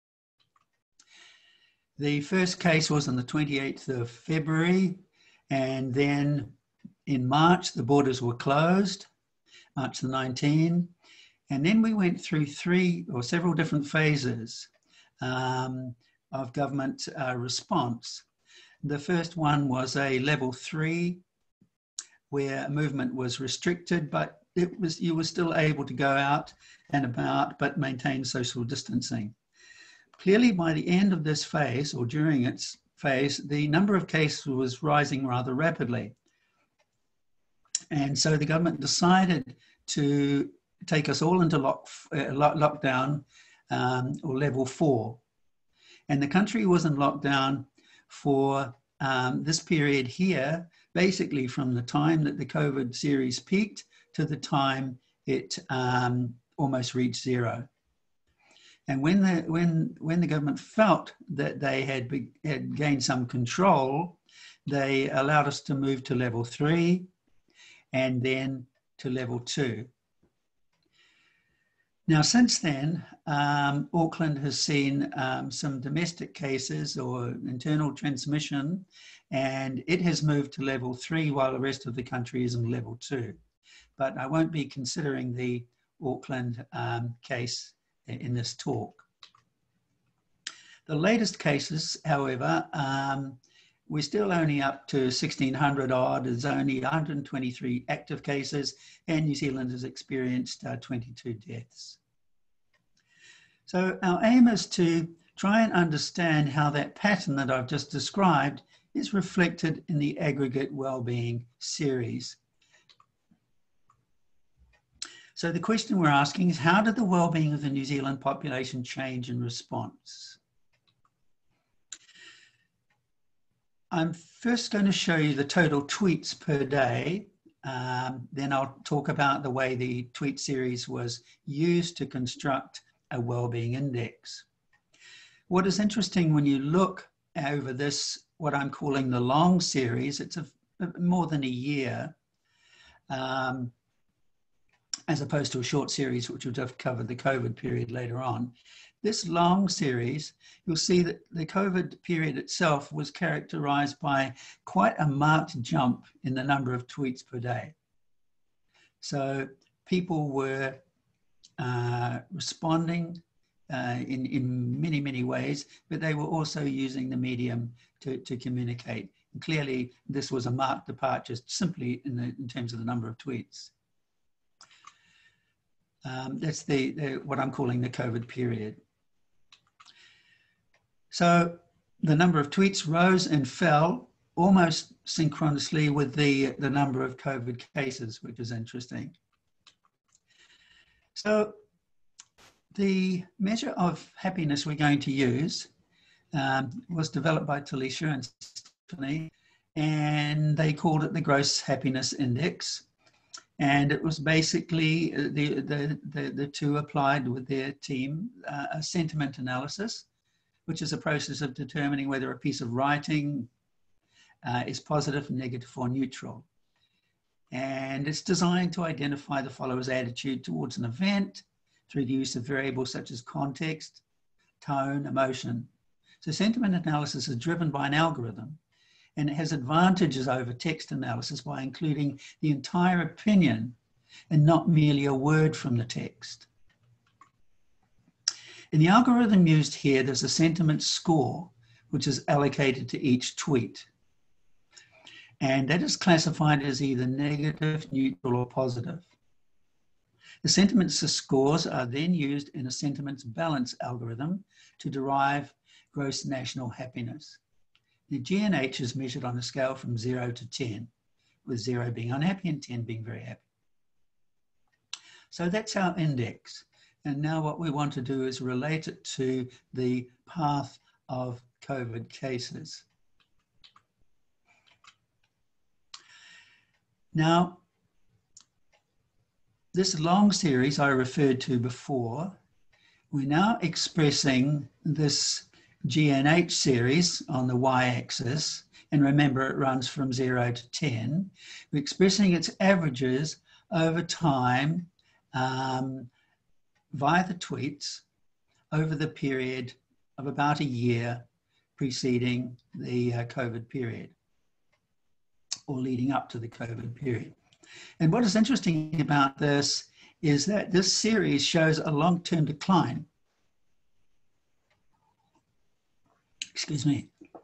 S6: The first case was on the twenty-eighth of February, and then in March, the borders were closed, March the nineteenth, and then we went through three or several different phases um, of government uh, response. The first one was a level three, where movement was restricted, but it was, you were still able to go out and about, but maintain social distancing. Clearly, by the end of this phase, or during its phase, the number of cases was rising rather rapidly. And so the government decided to take us all into lock, uh, lockdown um, or level four. And the country was in lockdown for um, this period here, basically from the time that the COVID series peaked to the time it um, almost reached zero. And when the, when, when the government felt that they had, be, had gained some control, they allowed us to move to level three and then to level two. Now, since then, um, Auckland has seen um, some domestic cases or internal transmission, and it has moved to level three while the rest of the country is in level two. But I won't be considering the Auckland um, case in this talk. The latest cases, however, um, we're still only up to sixteen hundred odd. There's only one hundred twenty-three active cases, and New Zealand has experienced uh, twenty-two deaths. So our aim is to try and understand how that pattern that I've just described is reflected in the aggregate wellbeing series. So the question we're asking is, how did the wellbeing of the New Zealand population change in response? I'm first going to show you the total tweets per day. Um, then I'll talk about the way the tweet series was used to construct a wellbeing index. What is interesting when you look over this, what I'm calling the long series, it's a, more than a year, um, as opposed to a short series, which would have covered the COVID period later on. This long series, you'll see that the COVID period itself was characterized by quite a marked jump in the number of tweets per day. So people were uh, responding uh, in, in many, many ways, but they were also using the medium to, to communicate. And clearly, this was a marked departure simply in, the, in terms of the number of tweets. Um, that's the, the, what I'm calling the COVID period. So the number of tweets rose and fell almost synchronously with the, the number of COVID cases, which is interesting. So the measure of happiness we're going to use um, was developed by Talisha and Stephanie, and they called it the Gross Happiness Index. And it was basically, the, the, the, the two applied with their team uh, a sentiment analysis, which is a process of determining whether a piece of writing uh, is positive, negative, or neutral. And it's designed to identify the follower's attitude towards an event through the use of variables such as context, tone, emotion. So sentiment analysis is driven by an algorithm, and it has advantages over text analysis by including the entire opinion and not merely a word from the text. In the algorithm used here, there's a sentiment score, which is allocated to each tweet. And that is classified as either negative, neutral, or positive. The sentiment scores are then used in a sentiments balance algorithm to derive gross national happiness. The G N H is measured on a scale from zero to ten, with zero being unhappy and ten being very happy. So that's our index. And now what we want to do is relate it to the path of COVID cases. Now, this long series I referred to before, we're now expressing this G N H series on the y-axis, and remember it runs from zero to ten. We're expressing its averages over time um, via the tweets over the period of about a year preceding the uh, COVID period, or leading up to the COVID period. And what is interesting about this is that this series shows a long-term decline. Excuse me.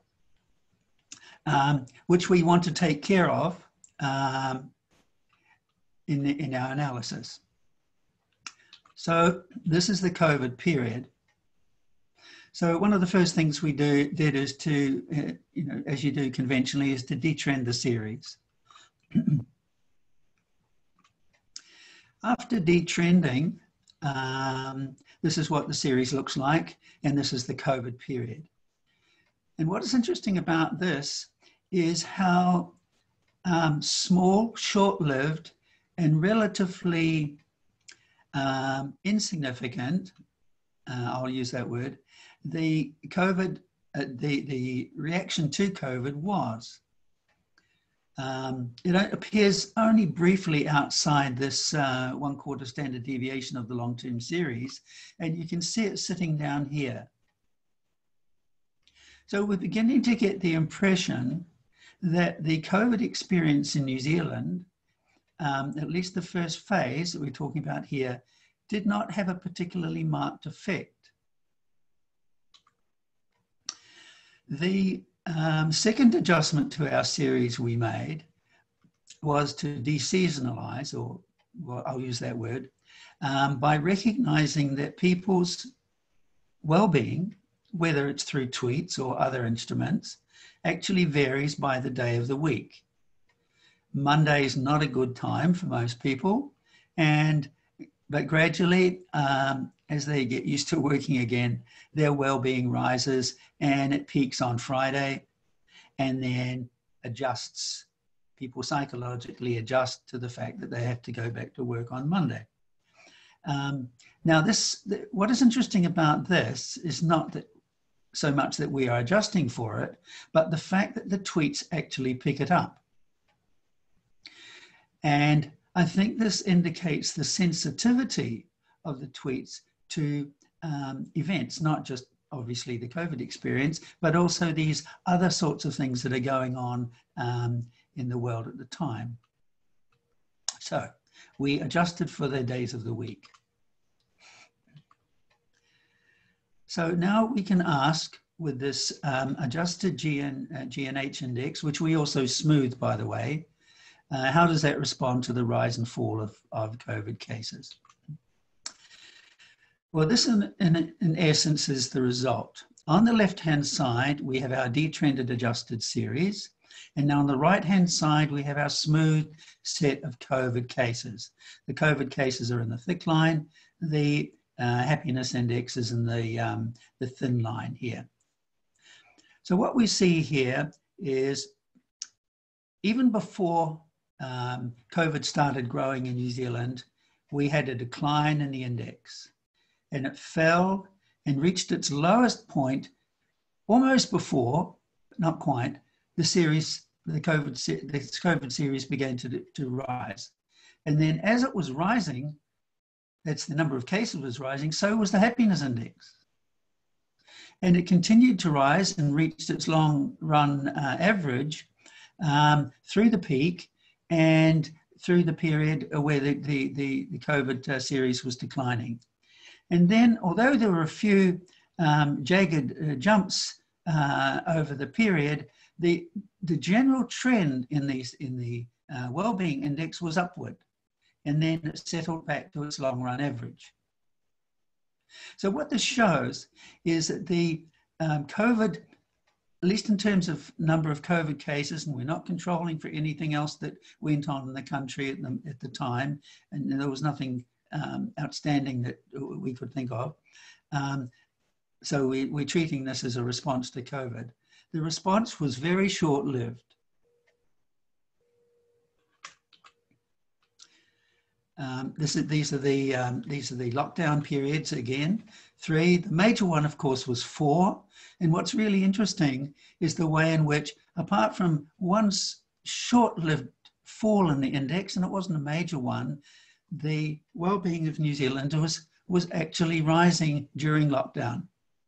S6: Um, which we want to take care of um, in, the, in our analysis. So this is the COVID period. So one of the first things we do, did is to, uh, you know, as you do conventionally, is to detrend the series. After detrending, um, this is what the series looks like, and this is the COVID period. And what is interesting about this is how um, small, short-lived, and relatively um, insignificant, uh, I'll use that word, the COVID, uh, the, the reaction to COVID was. Um, it appears only briefly outside this uh, one quarter standard deviation of the long-term series, and you can see it sitting down here. So we're beginning to get the impression that the COVID experience in New Zealand, um, at least the first phase that we're talking about here, did not have a particularly marked effect. The um, second adjustment to our series we made was to deseasonalize, or well, I'll use that word, um, by recognizing that people's well-being, whether it's through tweets or other instruments, actually varies by the day of the week. Monday is not a good time for most people, and but gradually, um, as they get used to working again, their well-being rises and it peaks on Friday and then adjusts. People psychologically adjust to the fact that they have to go back to work on Monday. Um, now, this, th what is interesting about this is not that so much that we are adjusting for it, but the fact that the tweets actually pick it up. And I think this indicates the sensitivity of the tweets to um, events, not just obviously the COVID experience, but also these other sorts of things that are going on um, in the world at the time. So we adjusted for the days of the week. So now we can ask, with this um, adjusted G N, uh, G N H index, which we also smoothed, by the way, uh, how does that respond to the rise and fall of, of COVID cases? Well, this in, in, in essence is the result. On the left-hand side, we have our detrended adjusted series. And now on the right-hand side, we have our smooth set of COVID cases. The COVID cases are in the thick line. The uh, happiness index is in the, um, the thin line here. So what we see here is even before um, COVID started growing in New Zealand, we had a decline in the index. And it fell and reached its lowest point almost before, but not quite, the series, the COVID, the COVID series began to, to rise. And then as it was rising, that's the number of cases was rising, so was the happiness index. And it continued to rise and reached its long run uh, average um, through the peak and through the period where the, the, the, the COVID uh, series was declining. And then, although there were a few um, jagged uh, jumps uh, over the period, the, the general trend in, these, in the uh, well-being index was upward. And then it settled back to its long-run average. So what this shows is that the um, COVID at least in terms of number of COVID cases, and we're not controlling for anything else that went on in the country at the, at the time, and there was nothing um, outstanding that we could think of. Um, so we, we're treating this as a response to COVID. The response was very short-lived. Um, this is, these are the um, these are the lockdown periods again. Three. The major one, of course, was four. And what's really interesting is the way in which, apart from one short-lived fall in the index, and it wasn't a major one, the well-being of New Zealand was was actually rising during lockdown.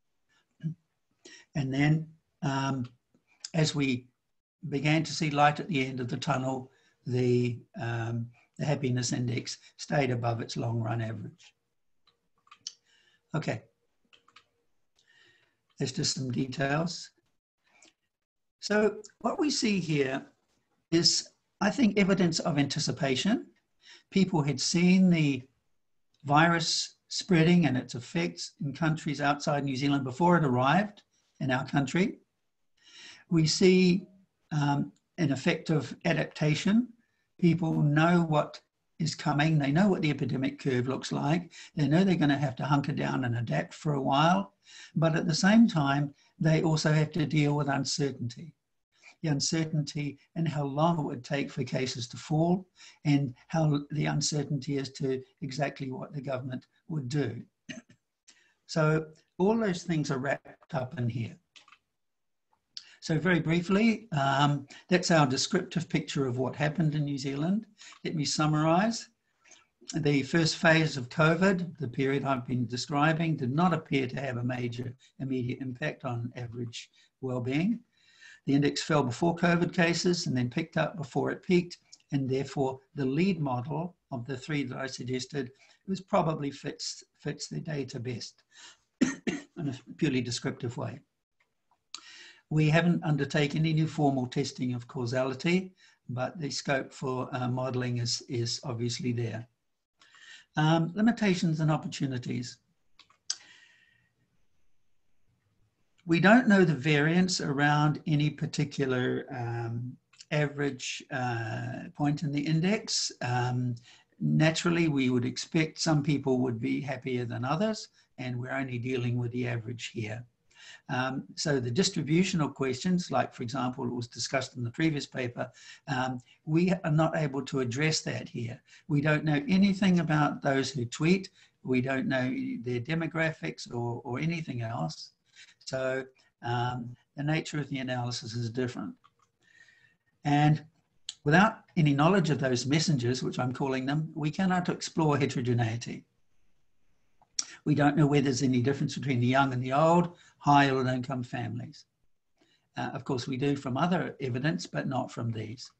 S6: And then, um, as we began to see light at the end of the tunnel, the um, the happiness index stayed above its long run average. Okay, there's just some details. So what we see here is, I think, evidence of anticipation. People had seen the virus spreading and its effects in countries outside New Zealand before it arrived in our country. We see um, an effect of adaptation. People know what is coming. They know what the epidemic curve looks like. They know they're going to have to hunker down and adapt for a while. But at the same time, they also have to deal with uncertainty. The uncertainty and how long it would take for cases to fall, and how the uncertainty as to exactly what the government would do. So all those things are wrapped up in here. So very briefly, um, that's our descriptive picture of what happened in New Zealand. Let me summarize. The first phase of COVID, the period I've been describing, did not appear to have a major immediate impact on average well-being. The index fell before COVID cases and then picked up before it peaked, and therefore the lead model of the three that I suggested was probably fits, fits the data best in a purely descriptive way. We haven't undertaken any formal testing of causality, but the scope for uh, modeling is, is obviously there. Um, limitations and opportunities. We don't know the variance around any particular um, average uh, point in the index. Um, naturally, we would expect some people would be happier than others, and we're only dealing with the average here. Um, so the distributional questions, like for example, it was discussed in the previous paper, um, we are not able to address that here. We don't know anything about those who tweet. We don't know their demographics or, or anything else. So um, the nature of the analysis is different. And without any knowledge of those messengers, which I'm calling them, we cannot explore heterogeneity. We don't know whether there's any difference between the young and the old, high or low income families. Uh, of course, we do from other evidence, but not from these.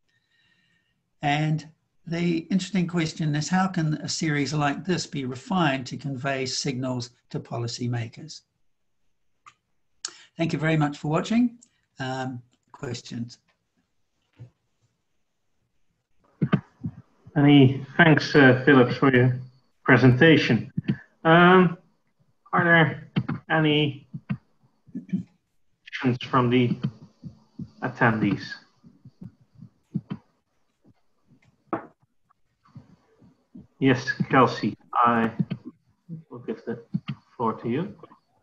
S6: And the interesting question is, how can a series like this be refined to convey signals to policymakers? Thank you very much for watching. Um, questions?
S1: Many thanks, uh, Philip, for your presentation. Um, are there any questions from the attendees? Yes, Kelsey, I will give the floor to you.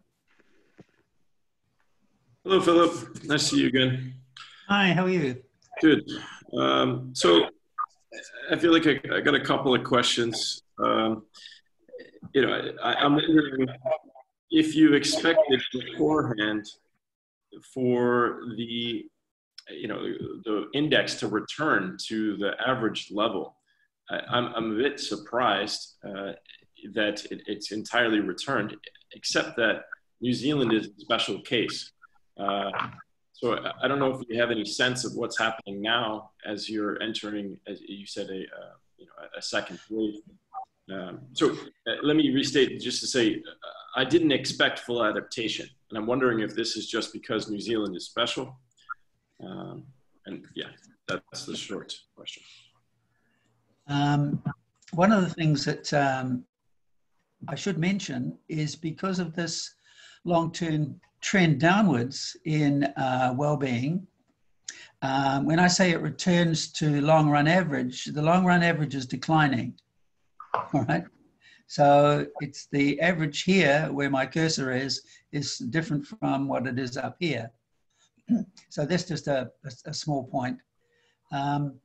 S3: Hello, Philip. Nice to see you again.
S6: Hi, how are you?
S3: Good. Um, so I feel like I, I got a couple of questions. Um, you know, I, I'm wondering if you expected beforehand for the, you know, the index to return to the average level. I, I'm, I'm a bit surprised uh, that it, it's entirely returned, except that New Zealand is a special case. Uh, so I don't know if you have any sense of what's happening now as you're entering, as you said, a uh, you know a second wave. Um, so uh, let me restate just to say, uh, I didn't expect full adaptation, and I'm wondering if this is just because New Zealand is special. Um, and yeah, that's the short question.
S6: Um, one of the things that um, I should mention is, because of this long-term trend downwards in uh, well-being. Um, when I say it returns to long-run average, the long-run average is declining, all right? So it's the average here, where my cursor is, is different from what it is up here. So that's just a, a, a small point. Um,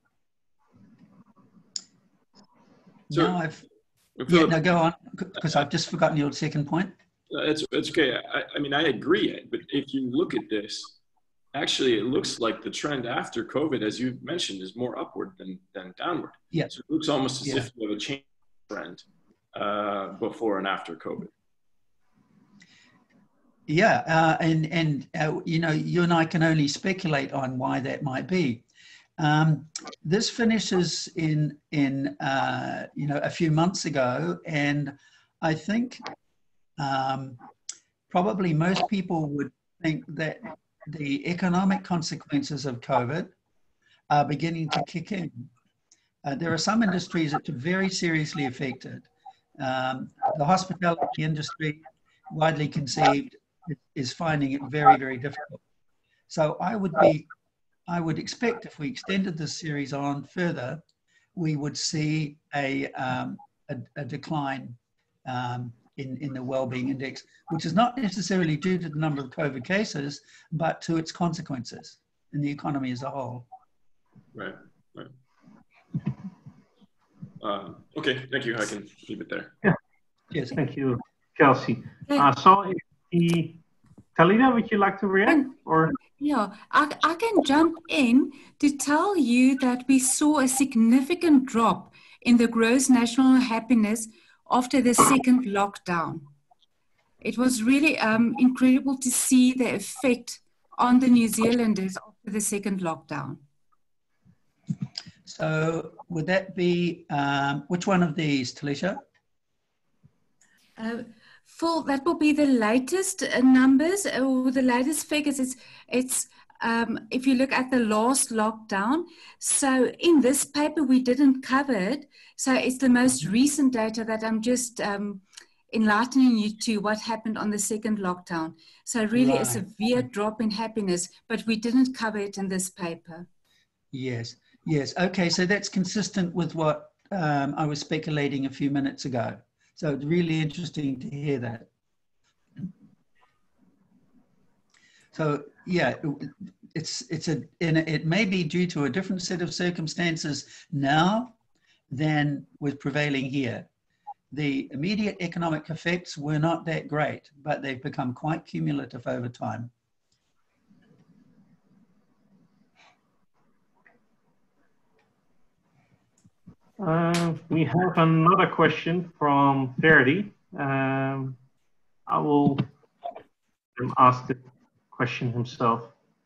S3: So,
S6: now I've,
S3: Philip,
S6: yeah, no, go on, because I've just forgotten your second point.
S3: It's, it's okay. I, I mean, I agree, but if you look at this, actually, it looks like the trend after COVID, as you mentioned, is more upward than, than downward.
S6: Yeah.
S3: So it looks almost as
S6: yeah.
S3: if you have a change trend uh, before and after COVID.
S6: Yeah, uh, and, and uh, you know, you and I can only speculate on why that might be. Um, this finishes in, in uh, you know, a few months ago, and I think um, probably most people would think that the economic consequences of COVID are beginning to kick in. Uh, there are some industries that are very seriously affected. Um, the hospitality industry, widely conceived, is finding it very, very difficult. So I would be, I would expect if we extended this series on further, we would see a, um, a, a decline um, in, in the wellbeing index, which is not necessarily due to the number of COVID cases, but to its consequences in the economy as a whole.
S3: Right, right. Um, okay, thank you. I can leave it there.
S1: Yeah.
S6: Yes.
S1: Thank you, Kelsey. Uh, so, the, Talita, would you like to react? Or
S5: yeah, I, I can jump in to tell you that we saw a significant drop in the gross national happiness after the second lockdown. It was really um, incredible to see the effect on the New Zealanders after the second lockdown.
S6: So would that be, um, which one of these, Talisha?
S5: Uh, Full, that will be the latest uh, numbers or the latest figures. It's, it's um, if you look at the last lockdown. So in this paper, we didn't cover it. So it's the most recent data that I'm just um, enlightening you to what happened on the second lockdown. So really
S6: Right.
S5: a severe drop in happiness, but we didn't cover it in this paper.
S6: Yes, yes. Okay, so that's consistent with what um, I was speculating a few minutes ago. So it's really interesting to hear that. So yeah, it's it's a and it may be due to a different set of circumstances now than was prevailing here. The immediate economic effects were not that great, but they've become quite cumulative over time.
S1: Uh, we have another question from Verdi. Um, I will ask the question himself.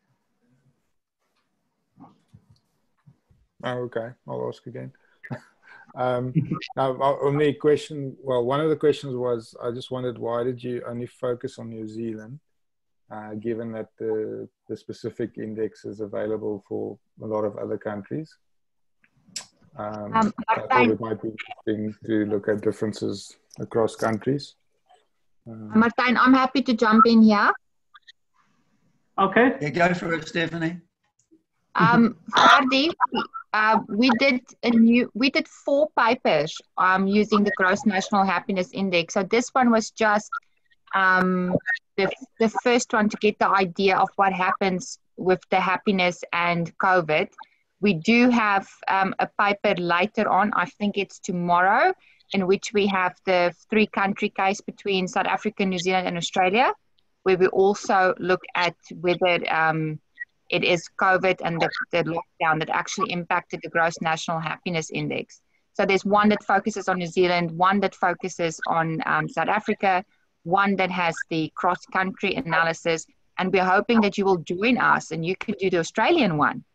S2: Oh, okay, I'll ask again. um, now, on the question, well, one of the questions was, I just wondered, why did you only focus on New Zealand, uh, given that the, the specific index is available for a lot of other countries? Um,
S4: Um,
S2: I thought it might be interesting to look at differences across countries. Um,
S4: Martijn, I'm happy to jump in here.
S1: Okay.
S6: Yeah, go for it, Stephanie.
S4: Um, Hardy, uh, we did a new, we did four papers um, using the Gross National Happiness Index. So this one was just um, the, the first one to get the idea of what happens with the happiness and COVID. We do have um, a paper later on, I think it's tomorrow, in which we have the three country case between South Africa, New Zealand and Australia, where we also look at whether um, it is COVID and the, the lockdown that actually impacted the Gross National Happiness Index. So there's one that focuses on New Zealand, one that focuses on um, South Africa, one that has the cross-country analysis, and we're hoping that you will join us and you can do the Australian one.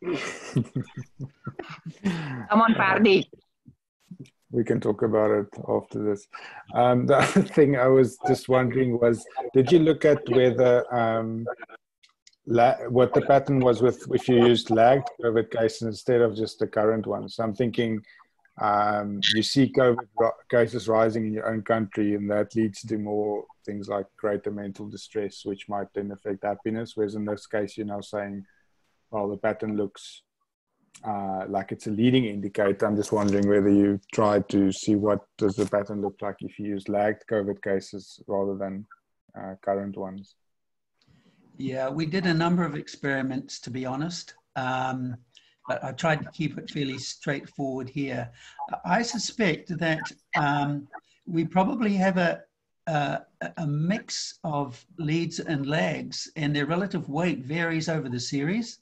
S4: Come on, Pardy.
S2: We can talk about it after this. Um, the other thing I was just wondering was, did you look at whether um, la what the pattern was with if you used lagged COVID cases instead of just the current ones? So I'm thinking um, you see COVID cases rising in your own country, and that leads to more things like greater mental distress, which might then affect happiness. Whereas in this case, you're now saying, well, the pattern looks uh, like it's a leading indicator. I'm just wondering whether you tried to see what does the pattern look like if you use lagged COVID cases rather than uh, current ones.
S6: Yeah, we did a number of experiments, to be honest. Um, but I tried to keep it fairly straightforward here. I suspect that um, we probably have a, a, a mix of leads and lags, and their relative weight varies over the series.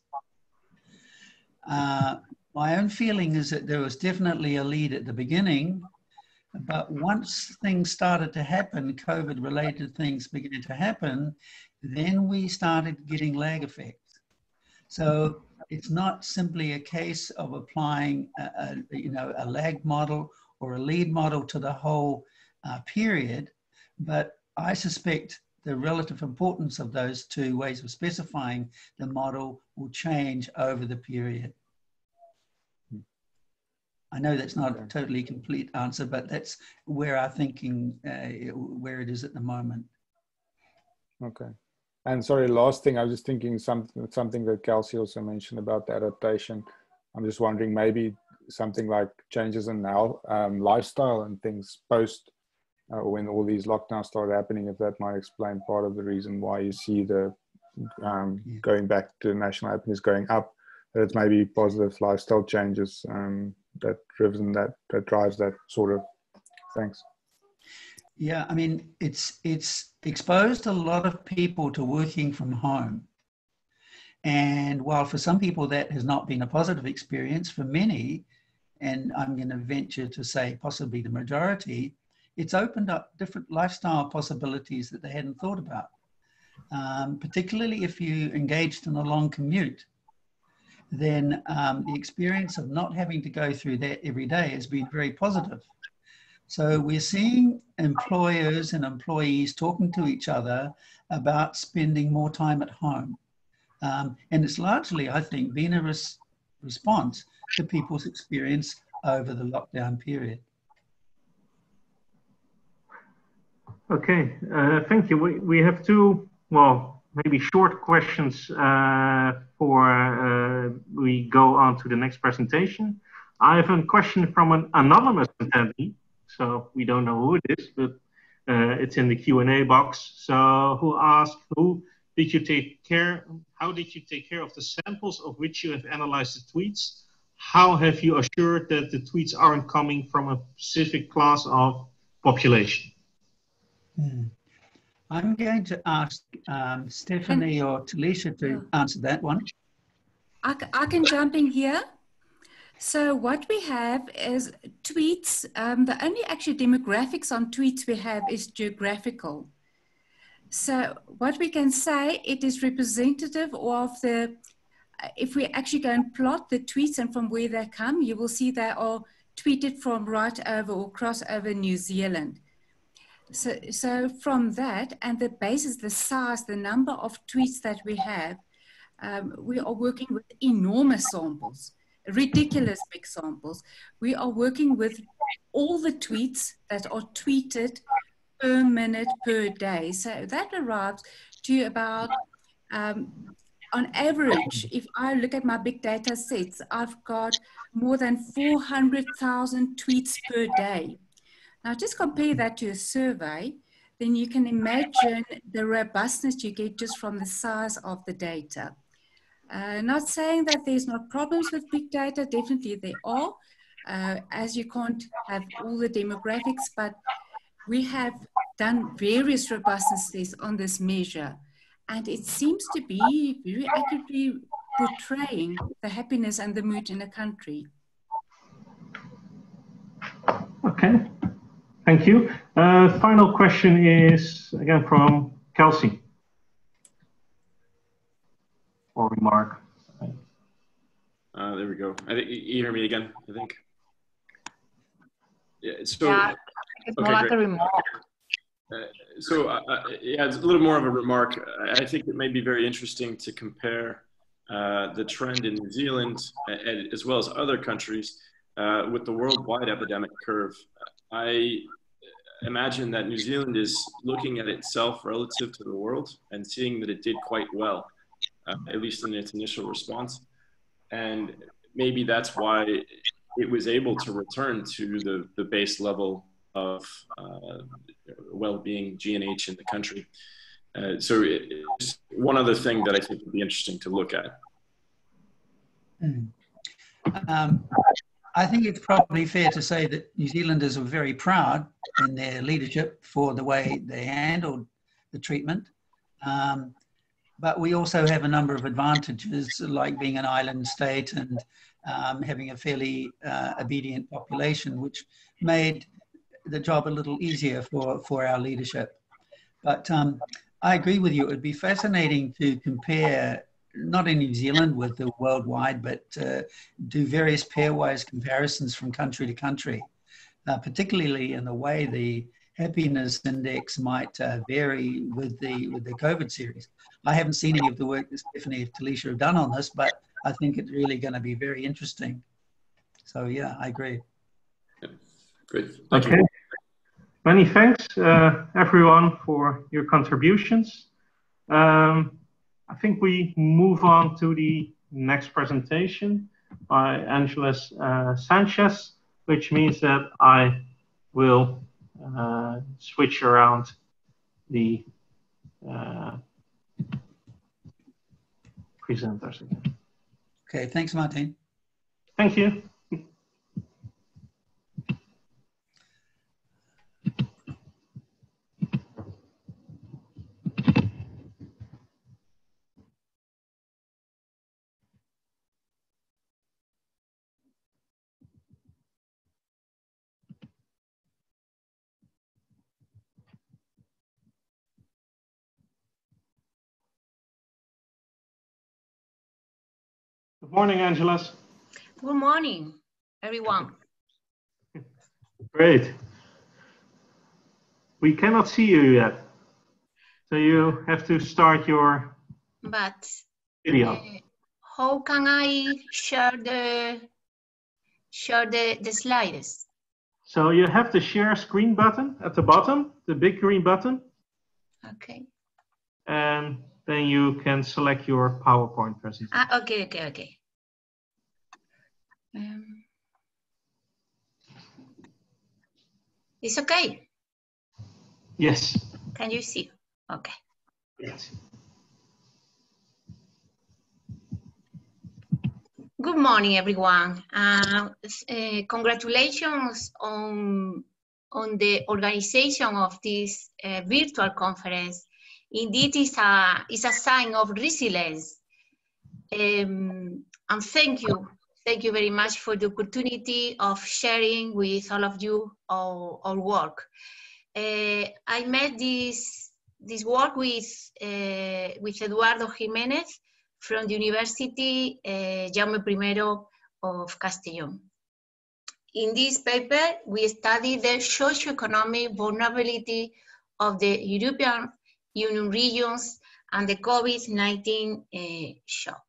S6: Uh, my own feeling is that there was definitely a lead at the beginning, but once things started to happen, COVID-related things began to happen, then we started getting lag effects. So it's not simply a case of applying a, a, you know, a lag model or a lead model to the whole uh, period, but I suspect the relative importance of those two ways of specifying the model will change over the period. I know that's not a totally complete answer, but that's where our thinking, uh, where it is at the moment.
S2: Okay. And sorry, last thing, I was just thinking something, something that Kelsey also mentioned about the adaptation. I'm just wondering maybe something like changes in now um, lifestyle and things post uh, when all these lockdowns started happening, if that might explain part of the reason why you see the um,
S6: Yeah.
S2: going back to national happiness going up, that it's maybe positive lifestyle changes um, that driven that, that drives that sort of. Thanks.
S6: Yeah, I mean, it's it's exposed a lot of people to working from home. And while for some people that has not been a positive experience, for many, and I'm going to venture to say possibly the majority, it's opened up different lifestyle possibilities that they hadn't thought about. Um, particularly if you engaged in a long commute, then um, the experience of not having to go through that every day has been very positive. So we're seeing employers and employees talking to each other about spending more time at home. Um, and it's largely, I think, been a res response to people's experience over the lockdown period.
S1: Okay, uh, thank you. We, we have two, well, maybe short questions uh, for uh, we go on to the next presentation. I have a question from an anonymous attendee. So we don't know who it is, but uh, it's in the Q and A box. So who asked, who did you take care, how did you take care of the samples of which you have analyzed the tweets? How have you assured that the tweets aren't coming from a specific class of population?
S6: Hmm. I'm going to ask um, Stephanie or Talisha to answer that one.
S5: I, I can jump in here. So what we have is tweets. Um, the only actually demographics on tweets we have is geographical. So what we can say, it is representative of the, if we actually go and plot the tweets and from where they come, you will see they are tweeted from right over or cross over New Zealand. So, so from that and the basis, the size, the number of tweets that we have, um, we are working with enormous samples. Ridiculous big samples. We are working with all the tweets that are tweeted per minute per day. So that arrives to about, um, on average, if I look at my big data sets, I've got more than four hundred thousand tweets per day. Now just compare that to a survey, then you can imagine the robustness you get just from the size of the data. Uh, not saying that there's not problems with big data, definitely there are, uh, as you can't have all the demographics, but we have done various robustness tests on this measure, and it seems to be very accurately portraying the happiness and the mood in a country.
S1: Okay, thank you. Uh, final question is, again, from Kelsey. Or remark.
S3: Uh, there we go. I think you hear me again, I think. Yeah, so,
S4: yeah it's more
S3: okay,
S4: like
S3: great.
S4: a remark.
S3: Uh, so, uh, yeah, it's a little more of a remark. I think it may be very interesting to compare uh, the trend in New Zealand, uh, as well as other countries, uh, with the worldwide epidemic curve, I imagine that New Zealand is looking at itself relative to the world and seeing that it did quite well, uh, at least in its initial response. And maybe that's why it was able to return to the, the base level of uh, well-being G N H in the country. Uh, so it's one other thing that I think would be interesting to look at.
S6: Mm. Um, I think it's probably fair to say that New Zealanders are very proud in their leadership for the way they handled the treatment. Um, but we also have a number of advantages, like being an island state and um, having a fairly uh, obedient population, which made the job a little easier for, for our leadership. But um, I agree with you. It would be fascinating to compare, not in New Zealand with the worldwide, but uh, do various pairwise comparisons from country to country, uh, particularly in the way the happiness index might uh, vary with the, with the COVID series. I haven't seen any of the work that Stephanie and Talisha have done on this, but I think it's really going to be very interesting. So yeah, I agree.
S3: Yeah. Great. Thank
S1: okay.
S3: you.
S1: Many thanks, uh, everyone, for your contributions. Um, I think we move on to the next presentation by Angeles uh, Sanchez, which means that I will uh, switch around the uh, presenters again.
S6: Okay, thanks, Martin.
S1: Thank you. Good morning, Angeles.
S7: Good morning, everyone.
S1: Great. We cannot see you yet, so you have to start your
S7: But
S1: video.
S7: Uh, how can I share the share the, the slides?
S1: So you have the share screen button at the bottom, the big green button.
S7: Okay.
S1: And then you can select your PowerPoint presentation.
S7: Ah, okay, okay, okay. Um, it's okay.
S1: Yes.
S7: Can you see? Okay.
S1: Yes.
S7: Good morning, everyone. Uh, uh, congratulations on, on the organization of this uh, virtual conference. Indeed, it's a, it's a sign of resilience. Um, and thank you. Thank you very much for the opportunity of sharing with all of you our, our work. Uh, I made this, this work with, uh, with Eduardo Jimenez from the University uh, Jaume I of Castellón. In this paper, we studied the socioeconomic vulnerability of the European Union regions and the COVID nineteen uh, shock.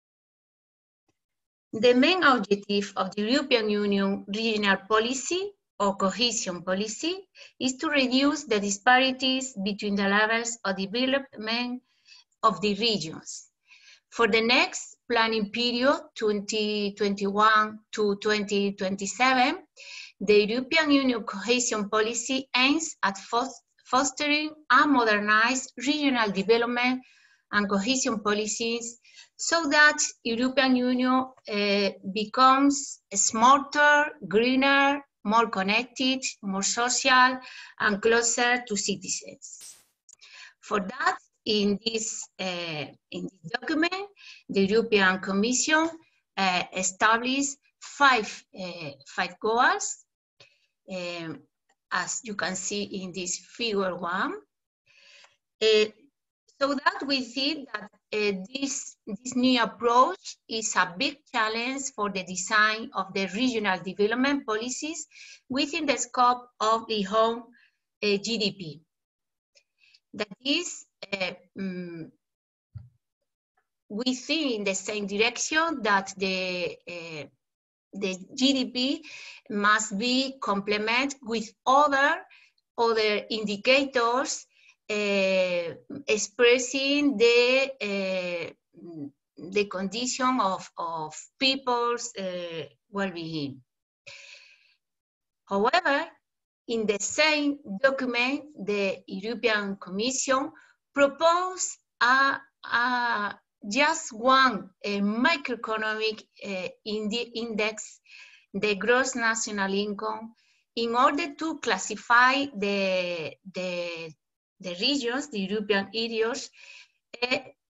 S7: The main objective of the European Union regional policy or cohesion policy is to reduce the disparities between the levels of development of the regions. For the next planning period, twenty twenty-one to twenty twenty-seven, the European Union cohesion policy aims at fostering and modernized regional development and cohesion policies so that European Union uh, becomes smarter, greener, more connected, more social, and closer to citizens. For that, in this, uh, in this document, the European Commission uh, established five, uh, five goals, um, as you can see in this figure one. Uh, so that we see that uh, this, this new approach is a big challenge for the design of the regional development policies within the scope of the home uh, G D P. That is, uh, um, we think in the same direction that the, uh, the G D P must be complemented with other, other indicators uh, expressing the, uh, the condition of, of people's uh, well-being. However, in the same document, the European Commission proposed a, a just one a macroeconomic uh, indi index, the gross national income, in order to classify the, the, the regions, the European areas, uh,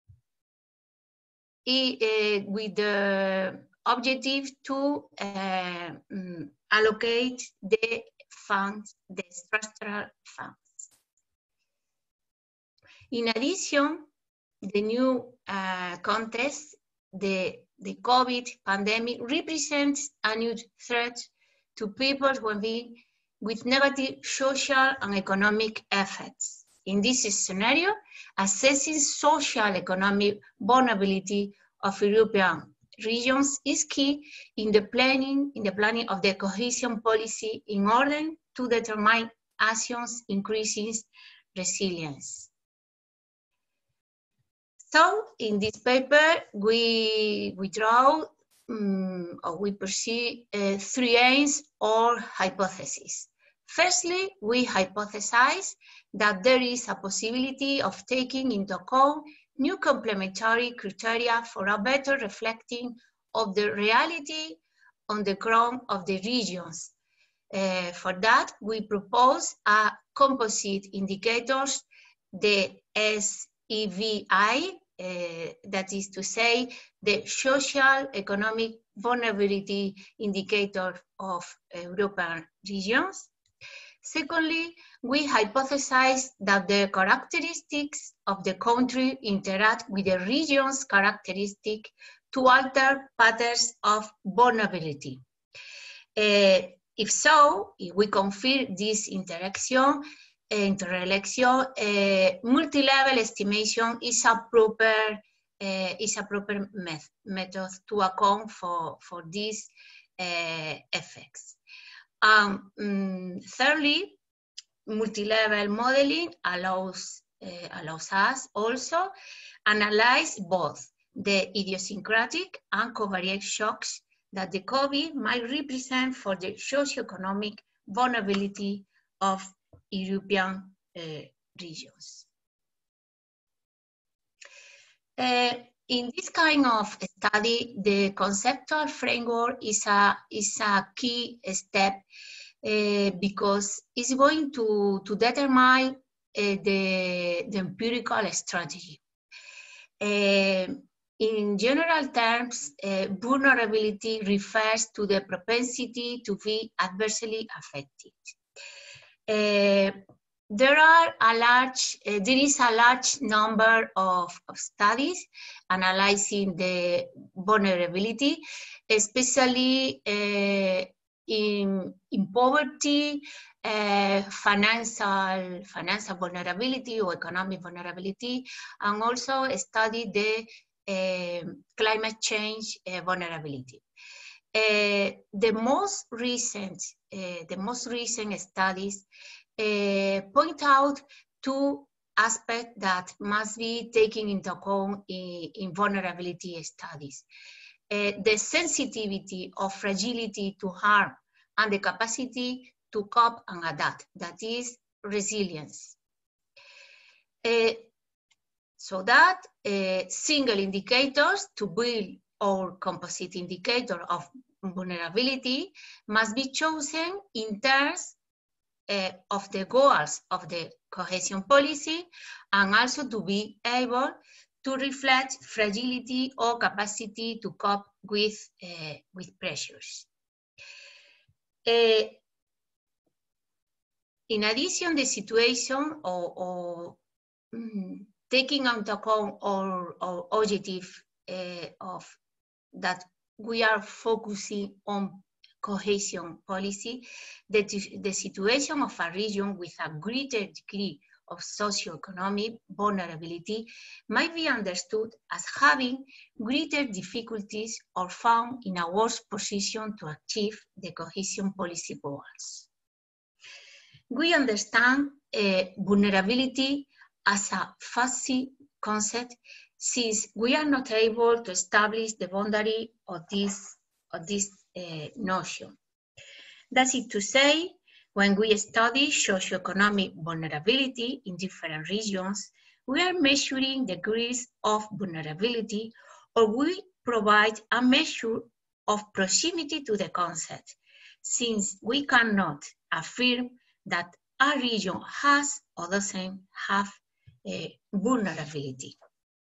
S7: uh, with the objective to uh, um, allocate the funds, the structural funds. In addition, the new uh, context, the, the COVID pandemic represents a new threat to people's well-being with negative social and economic effects. In this scenario, assessing social economic vulnerability of European regions is key in the planning, in the planning of the cohesion policy in order to determine actions increasing resilience. So in this paper, we, we draw um, or we pursue uh, three aims or hypotheses. Firstly, we hypothesize that there is a possibility of taking into account new complementary criteria for a better reflecting of the reality on the ground of the regions. Uh, for that, we propose a composite indicators, the S E V I, uh, that is to say, the social economic vulnerability indicator of European regions. Secondly, we hypothesize that the characteristics of the country interact with the region's characteristic to alter patterns of vulnerability. Uh, if so, if we confirm this interaction, interrelation, uh, multi-level estimation is a proper uh, is a proper met method to account for for these uh, effects. Um, um, thirdly, multi-level modeling allows uh, allows us also analyze both the idiosyncratic and covariate shocks that the COVID might represent for the socioeconomic vulnerability of European uh, regions. Uh, in this kind of study, the conceptual framework is a, is a key step uh, because it's going to, to determine uh, the, the empirical strategy. Uh, in general terms, uh, vulnerability refers to the propensity to be adversely affected. Uh, there are a large, uh, there is a large number of, of studies analyzing the vulnerability, especially uh, in, in poverty, uh, financial, financial vulnerability or economic vulnerability, and also study the uh, climate change uh, vulnerability. Uh, the most recent, uh, the most recent studies uh, point out two aspects that must be taken into account in, in vulnerability studies. Uh, the sensitivity of fragility to harm and the capacity to cope and adapt, that is resilience. Uh, so that uh, single indicators to build our composite indicator of vulnerability must be chosen in terms uh, of the goals of the cohesion policy and also to be able to reflect fragility or capacity to cope with, uh, with pressures. Uh, in addition, the situation or, or um, taking into account our, our objective uh, of that we are focusing on cohesion policy, the, the situation of a region with a greater degree of socioeconomic vulnerability might be understood as having greater difficulties or found in a worse position to achieve the cohesion policy goals. We understand uh, vulnerability as a fuzzy concept since we are not able to establish the boundary of this, of this uh, notion. That is to say, when we study socioeconomic vulnerability in different regions, we are measuring degrees of vulnerability, or we provide a measure of proximity to the concept, since we cannot affirm that a region has or doesn't have a vulnerability.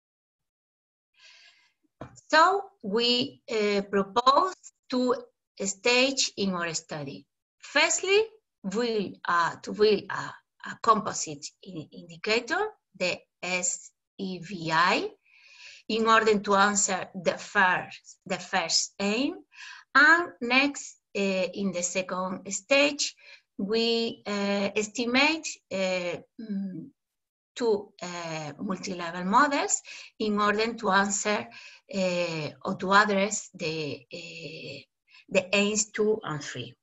S7: So we uh, propose two stages in our study. Firstly, we'll, uh, to build a, a composite in indicator, the S E V I, in order to answer the first, the first aim. And next, uh, in the second stage, we uh, estimate uh, two uh, multi-level models in order to answer uh, or to address the, uh, the aims two and three.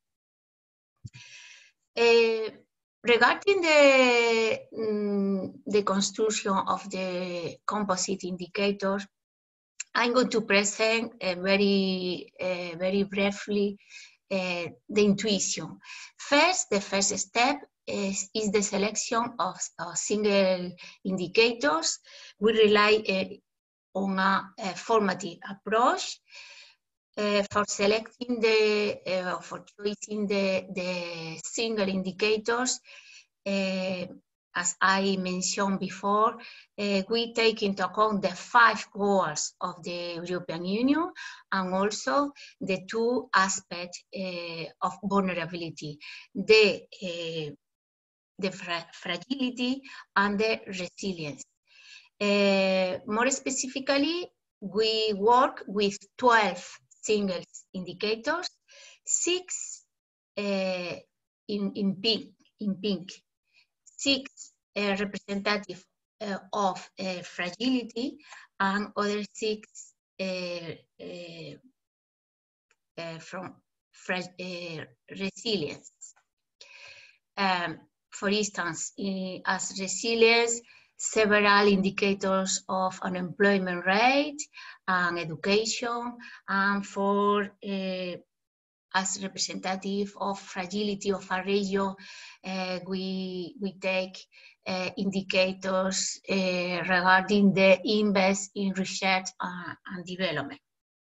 S7: Uh, regarding the, um, the construction of the composite indicator, I'm going to present uh, very, uh, very briefly uh, the intuition. First, the first step is, is the selection of, of single indicators. We rely uh, on a, a formative approach uh, for selecting the, uh, for choosing the, the single indicators. Uh, as I mentioned before, uh, we take into account the five goals of the European Union and also the two aspects uh, of vulnerability, the, uh, the fra fragility and the resilience. Uh, more specifically, we work with twelve single indicators, six uh, in, in pink, in pink. Six uh, representative uh, of uh, fragility and other six uh, uh, uh, from uh, resilience. Um, for instance, in, as resilience, several indicators of unemployment rate and education, and for uh, as representative of fragility of a region, uh, we, we take uh, indicators uh, regarding the invest in research uh, and development.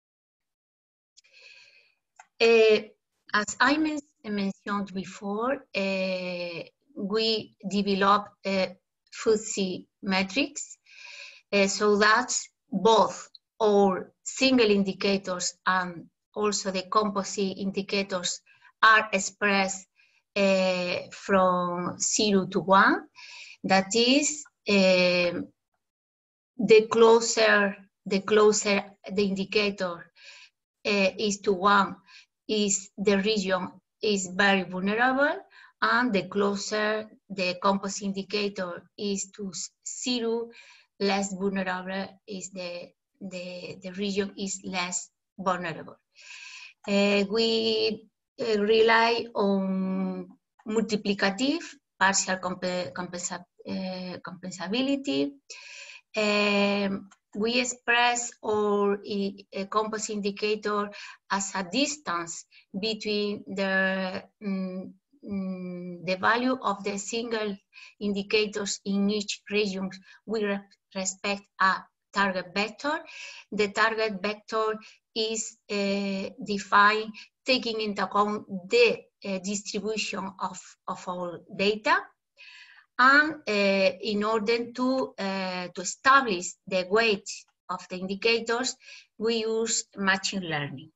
S7: Uh, as I men mentioned before, uh, we develop uh, fuzzy metrics uh, so that both our single indicators and also the composite indicators are expressed uh, from zero to one. That is, uh, the closer the closer the indicator uh, is to one, is the region is very vulnerable, and the closer the composite indicator is to zero, less vulnerable is the the the region is less vulnerable. Uh, we uh, rely on multiplicative partial comp compensa uh, compensability. Um, we express our uh, composite indicator as a distance between the, um, um, the value of the single indicators in each region with respect a target vector. The target vector is uh, defined taking into account the uh, distribution of, of our data. And uh, in order to, uh, to establish the weight of the indicators, we use machine learning.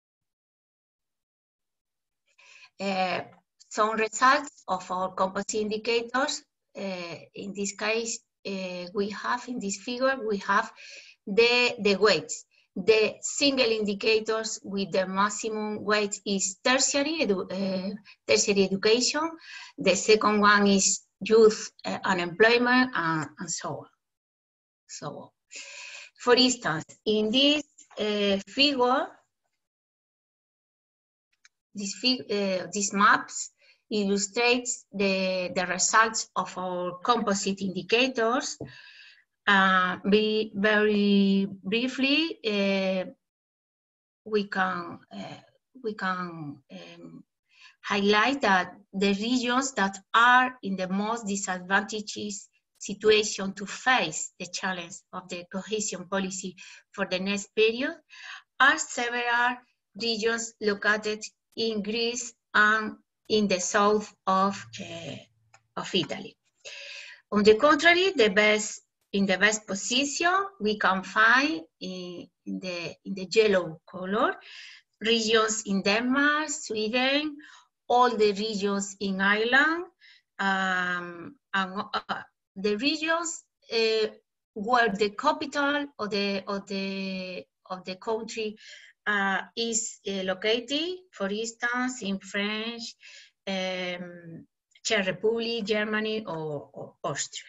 S7: Uh, some results of our composite indicators, uh, in this case, uh, we have in this figure, we have the, the weights. The single indicators with the maximum weight is tertiary, edu uh, tertiary education. The second one is youth uh, unemployment, and, and so on. So on. For instance, in this uh, figure, this, fig uh, these maps illustrates the, the results of our composite indicators. Uh, be very briefly, uh, we can uh, we can um, highlight that the regions that are in the most disadvantaged situation to face the challenge of the cohesion policy for the next period are several regions located in Greece and in the south of, uh, of Italy. On the contrary, the best in the best position we can find in, in the in the yellow color regions in Denmark, Sweden, all the regions in Ireland, um, and uh, the regions uh, where the capital of the of the of the country uh, is uh, located. For instance, in French, um, Czech Republic, Germany, or, or Austria.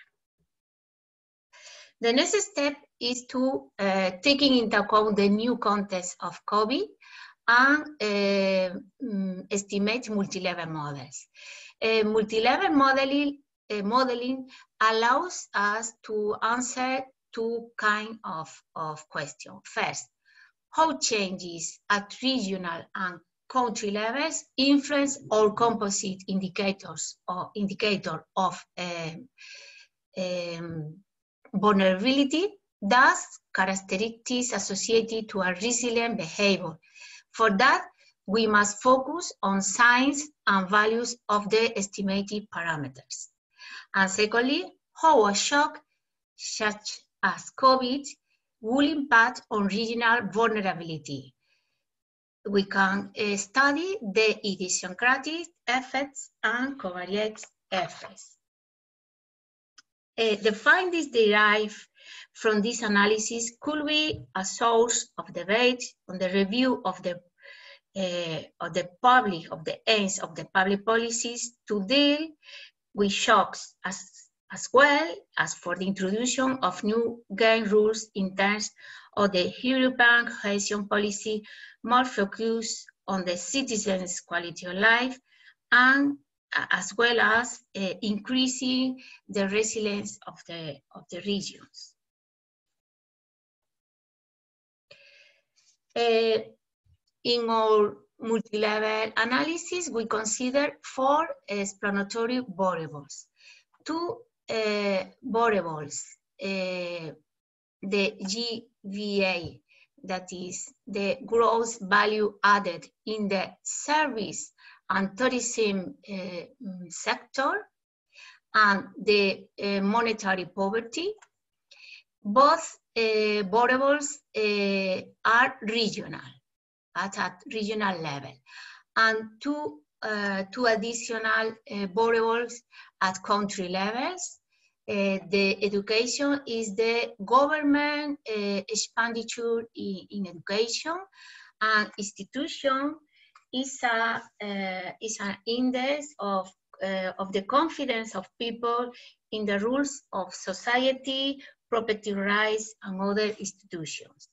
S7: The next step is to uh, taking into account the new context of COVID and uh, um, estimate multi-level models. Uh, multi-level modeling, uh, modeling allows us to answer two kinds of, of questions. First, how changes at regional and country levels influence our composite indicators or indicator of um, um, vulnerability, thus characteristics associated to a resilient behavior. For that, we must focus on signs and values of the estimated parameters. And secondly, how a shock such as COVID will impact on regional vulnerability. We can uh, study the idiosyncratic effects and covariate effects. Uh, the findings derived from this analysis could be a source of debate on the review of the uh, of the public of the aims of the public policies to deal with shocks, as as well as for the introduction of new game rules in terms of the European cohesion policy, more focused on the citizens' quality of life, and as well as uh, increasing the resilience of the, of the regions. Uh, in our multi-level analysis, we consider four explanatory variables. Two uh, variables, uh, the G V A, that is the gross value added in the service and tourism uh, sector, and the uh, monetary poverty. Both uh, variables uh, are regional, at a regional level, and two, uh, two additional uh, variables at country levels. Uh, the education is the government uh, expenditure in, in education, and institution is a uh, is an index of uh, of the confidence of people in the rules of society, property rights, and other institutions.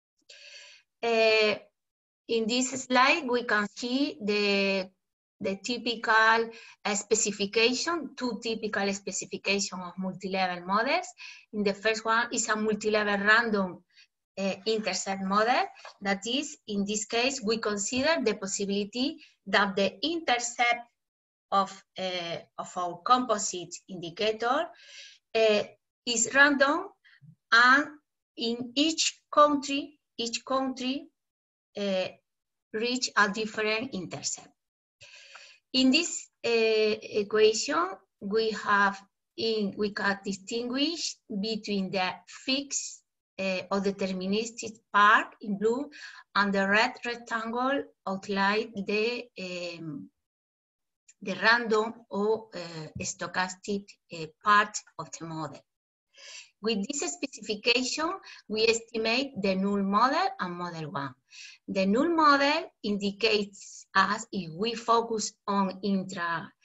S7: Uh, in this slide, we can see the the typical uh, specification, two typical specifications of multi-level models. In the first one is a multi-level random uh, intercept model. That is, in this case, we consider the possibility that the intercept of, uh, of our composite indicator uh, is random, and in each country, each country uh, reach a different intercept. In this uh, equation, we have in we can distinguish between the fixed uh, or deterministic part in blue and the red rectangle outline the um, the random or uh, stochastic uh, part of the model. With this specification, we estimate the null model and model one. The null model indicates us if we focus on intra,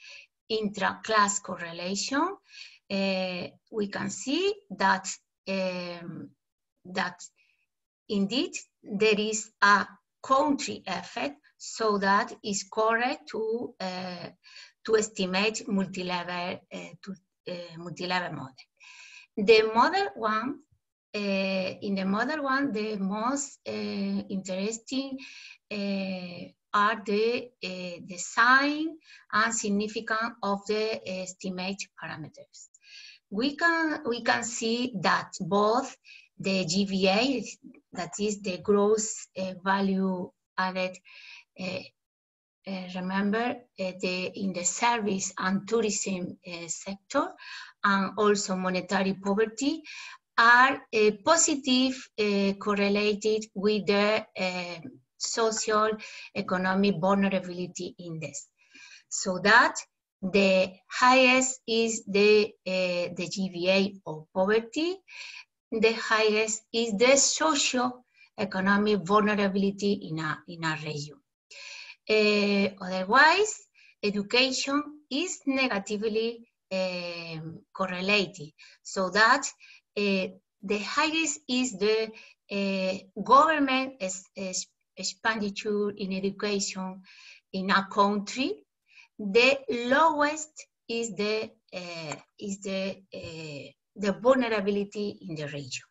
S7: intra-class correlation, uh, we can see that, um, that indeed there is a country effect, so that is correct to, uh, to estimate multi-level, uh, to, uh, multi-level model. The model one, uh, in the model one, the most uh, interesting uh, are the uh, design and significance of the estimate parameters. We can, we can see that both the G V A, that is the gross uh, value added, uh, uh, remember uh, the, in the service and tourism uh, sector, and also monetary poverty, are uh, positive uh, correlated with the uh, social economic vulnerability index. So that the highest is the, uh, the G V A of poverty, the highest is the socio-economic vulnerability in a, in a region. Uh, otherwise, education is negatively um, correlated, so that uh, the highest is the uh, government is, is expenditure in education in a country. The lowest is the uh, is the uh, the vulnerability in the region.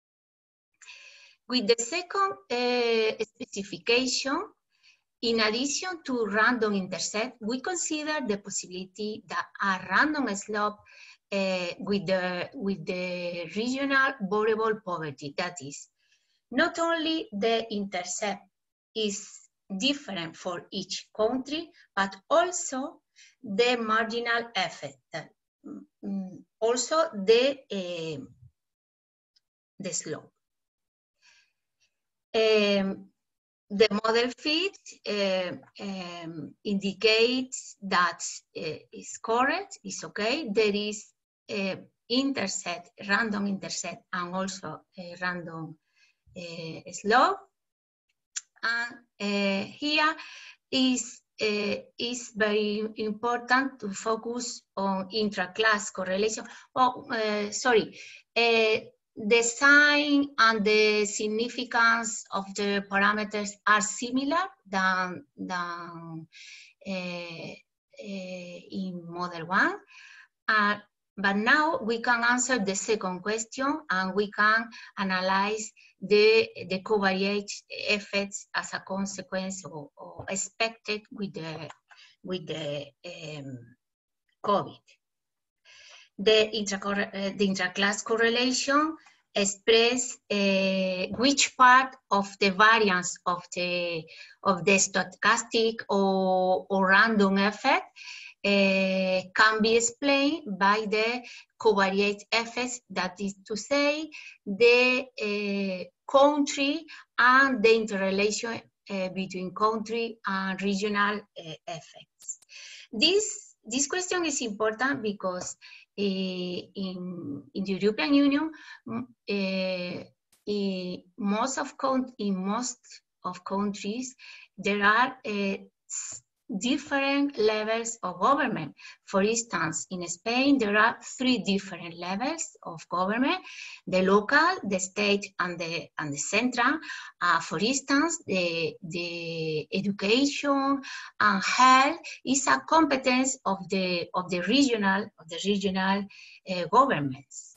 S7: With the second uh, specification, in addition to random intercept, we consider the possibility that a random slope uh, with the with the regional variable poverty, that is, not only the intercept is different for each country, but also the marginal effect, um, also the, uh, the slope. Um, the model fit uh, um, indicates that uh, is correct, is okay. There is uh, intercept, random intercept, and also a random uh, slope. And uh, here is, uh, is very important to focus on intra-class correlation. Oh, uh, sorry, uh, the sign and the significance of the parameters are similar than, than uh, uh, in model one. Uh, but now we can answer the second question, and we can analyze the, the covariate effects as a consequence or, or expected with the, with the um, COVID. The, intra, uh, the intra-class correlation express uh, which part of the variance of the, of the stochastic or, or random effect Uh, can be explained by the covariate effects, that is to say, the uh, country and the interrelation uh, between country and regional uh, effects. This, this question is important because uh, in, in the European Union, uh, in most of in most of countries, there are uh, different levels of government. For instance, in Spain, there are three different levels of government: the local, the state, and the and the central. Uh, for instance, the the education and health is a competence of the of the regional of the regional uh, governments.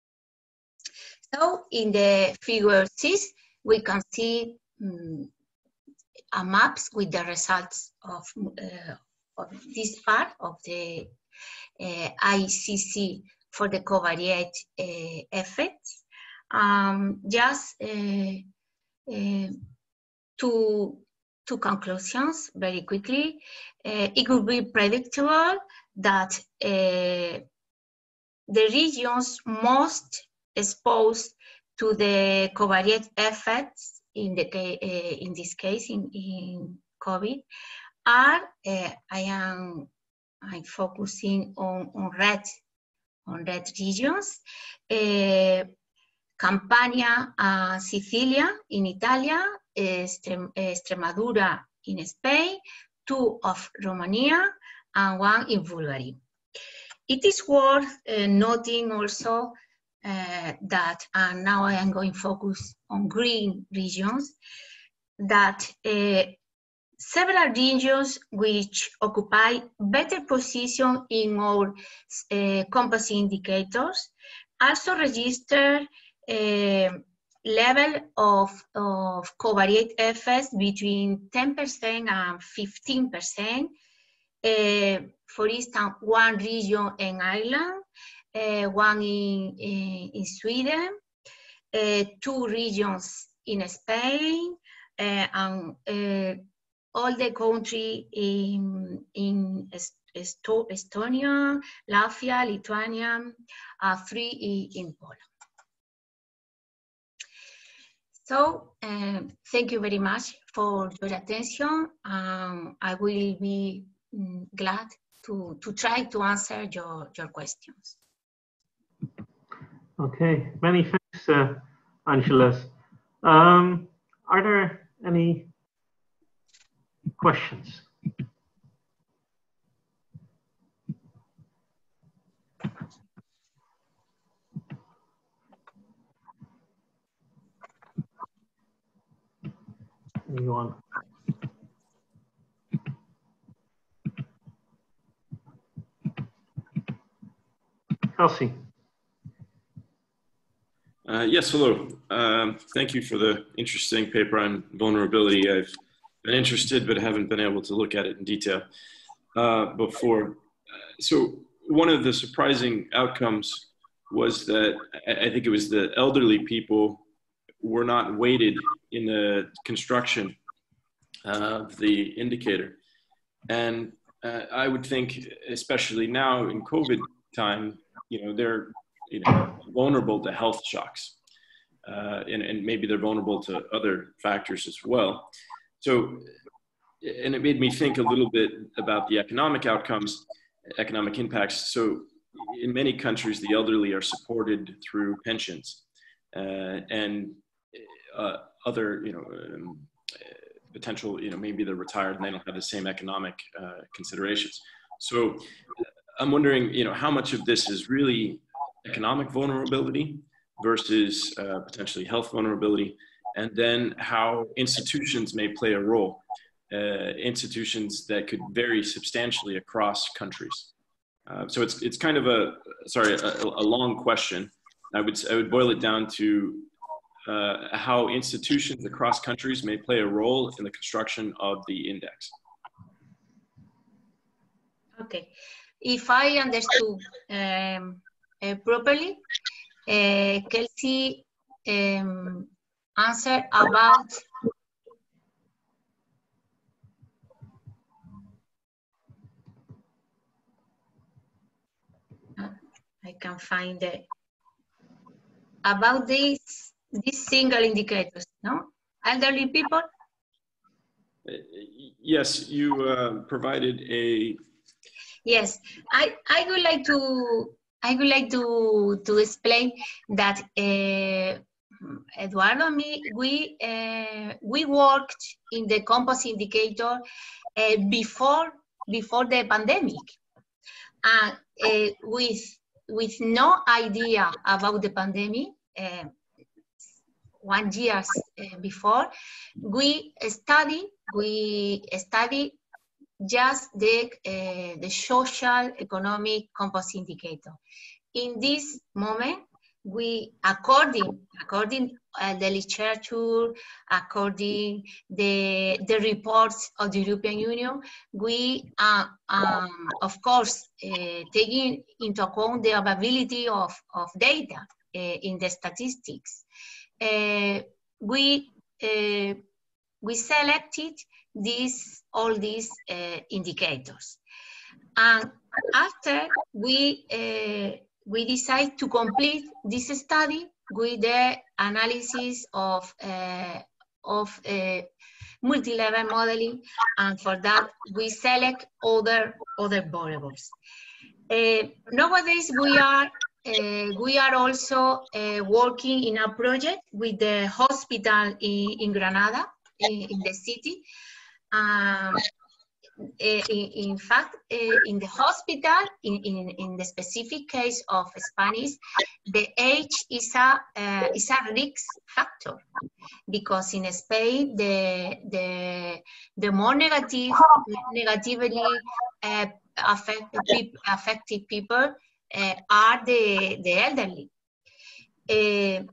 S7: So, in the figure six, we can see um, a maps with the results of, uh, of this part of the uh, I C C for the covariate uh, effects. Um, just uh, uh, two, two conclusions very quickly. Uh, it would be predictable that uh, the regions most exposed to the covariate effects in the uh, in this case in, in COVID are uh, I am I'm focusing on, on red on red regions, uh, Campania and Sicilia in Italy, Extrem Extremadura in Spain, two of Romania, and one in Bulgaria. It is worth uh, noting also uh, that, and now I am going to focus on green regions, that uh, several regions which occupy better position in our uh, composite indicators also register a level of, of covariate effects between ten percent and fifteen percent. Uh, for instance, one region in Ireland, uh, one in, in, in Sweden, uh, two regions in Spain, uh, and uh, all the country in, in Esto Estonia, Latvia, Lithuania, uh, three in Poland. So uh, thank you very much for your attention. Um, I will be um, glad to, to try to answer your, your questions.
S1: Okay, many thanks, uh, Angeles. Um, are there any questions? Anyone? Kelsey.
S3: Uh, yes, hello. Um, thank you for the interesting paper on vulnerability. I've been interested, but haven't been able to look at it in detail uh, before. Uh, so one of the surprising outcomes was that I think it was the elderly people were not weighted in the construction of the indicator. And uh, I would think, especially now in COVID time, you know, they're you know, vulnerable to health shocks. Uh, and, and maybe they're vulnerable to other factors as well. So, and it made me think a little bit about the economic outcomes, economic impacts. So in many countries, the elderly are supported through pensions uh, and uh, other, you know, um, potential, you know, maybe they're retired and they don't have the same economic uh, considerations. So I'm wondering, you know, how much of this is really economic vulnerability versus uh, potentially health vulnerability, and then how institutions may play a role, uh, institutions that could vary substantially across countries. Uh, so it's it's kind of a sorry a, a long question. I would I would boil it down to uh, how institutions across countries may play a role in the construction of the index.
S7: Okay, if I understood um, uh, properly, uh, Kelsey um, answered about I can find it about these these single indicators, no? Elderly people?
S3: Uh, yes, you uh, provided a...
S7: Yes, I, I would like to I would like to to explain that uh, Eduardo and me we uh, we worked in the composite indicator uh, before before the pandemic, and uh, with with no idea about the pandemic. Uh, one year uh, before, we study we study just the uh, the social economic composite indicator. In this moment, we according according uh, the literature, according the the reports of the European Union, we uh, um, of course uh, taking into account the availability of of data uh, in the statistics. Uh, we uh, we selected these all these uh, indicators, and after we uh, we decide to complete this study with the analysis of uh, of uh, multi-level modeling, and for that we select other other variables. Uh, nowadays we are uh, we are also uh, working in a project with the hospital in, in Granada, in, in the city. Um, uh, in, in fact, uh, in the hospital, in, in, in the specific case of Spanish, the age is a, uh, is a risk factor, because in Spain, the, the, the more negative, negatively uh, affect, affected people uh, are the, the elderly. Uh,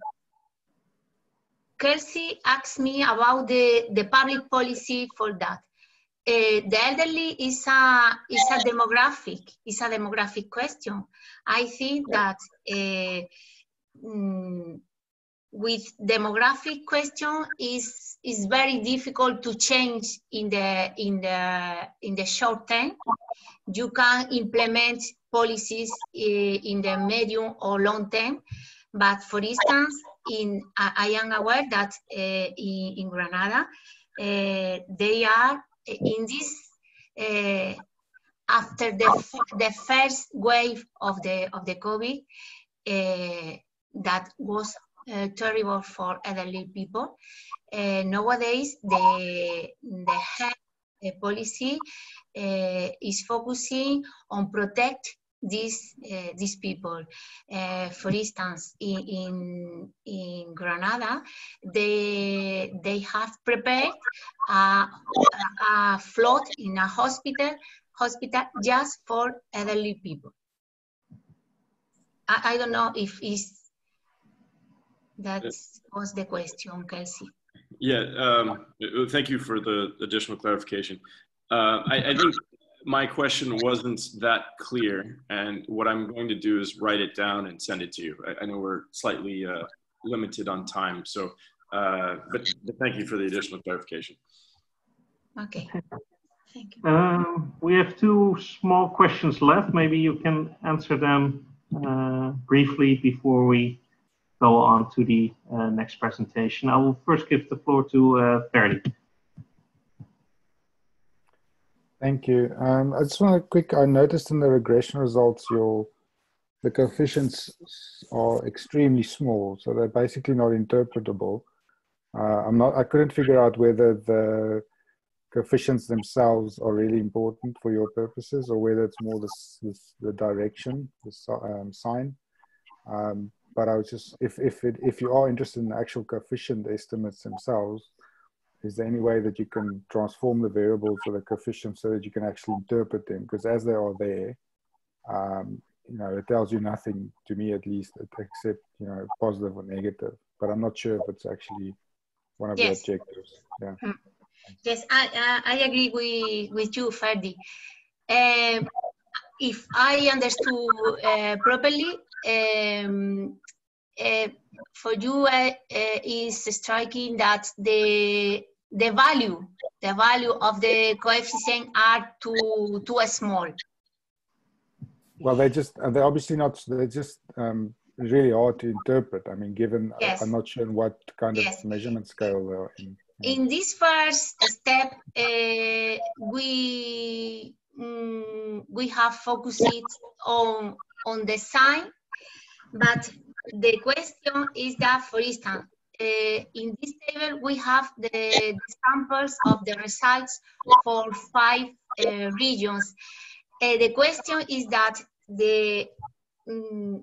S7: Kelsey asked me about the, the public policy for that. Uh, the elderly is a, is a demographic, is a demographic question. I think that uh, mm, with demographic question is, is very difficult to change in the, in the, in the short term. You can implement policies uh, in the medium or long term, but for instance, in, I, I am aware that uh, in, in Granada, uh, they are in this, uh, after the, the first wave of the, of the COVID, uh, that was uh, terrible for elderly people. Uh, nowadays, the, the health uh, policy uh, is focusing on protect these uh, these people. Uh, for instance, in, in in Granada, they they have prepared a, a, a float in a hospital hospital just for elderly people. I, I don't know if is that was the question, Kelsey.
S3: Yeah, um, thank you for the additional clarification. Uh, I, I think my question wasn't that clear, and what I'm going to do is write it down and send it to you. I, I know we're slightly uh, limited on time, so uh, but, but thank you for the additional clarification.
S7: Okay, thank you.
S1: Um, we have two small questions left. Maybe you can answer them uh, briefly before we go on to the uh, next presentation. I will first give the floor to uh, Ferdy.
S2: Thank you. Um, I just want to quick, I noticed in the regression results, your the coefficients are extremely small, so they're basically not interpretable. Uh, I'm not, I couldn't figure out whether the coefficients themselves are really important for your purposes, or whether it's more the, the, the direction, the um, sign. Um, but I was just, if, if, it, if you are interested in the actual coefficient estimates themselves, is there any way that you can transform the variables or the coefficients so that you can actually interpret them? Because as they are there, um, you know, it tells you nothing, to me at least, except, you know, positive or negative. But I'm not sure if it's actually one of
S7: Yes.
S2: the objectives. Yeah.
S7: Mm. Yes, I, I, I agree with, with you, Ferdy. Um, if I understood uh, properly, um, uh, for you uh, uh, is striking that the the value the value of the coefficient are too too small.
S2: Well, they just they're obviously not. They're just um, really hard to interpret. I mean, given
S7: Yes.
S2: I'm not sure in what kind of
S7: Yes.
S2: measurement scale they're in. Yeah.
S7: In this first step, uh, we mm, we have focused on on the sign, but the question is that, for instance, uh, in this table we have the, the samples of the results for five uh, regions. Uh, the question is that the um,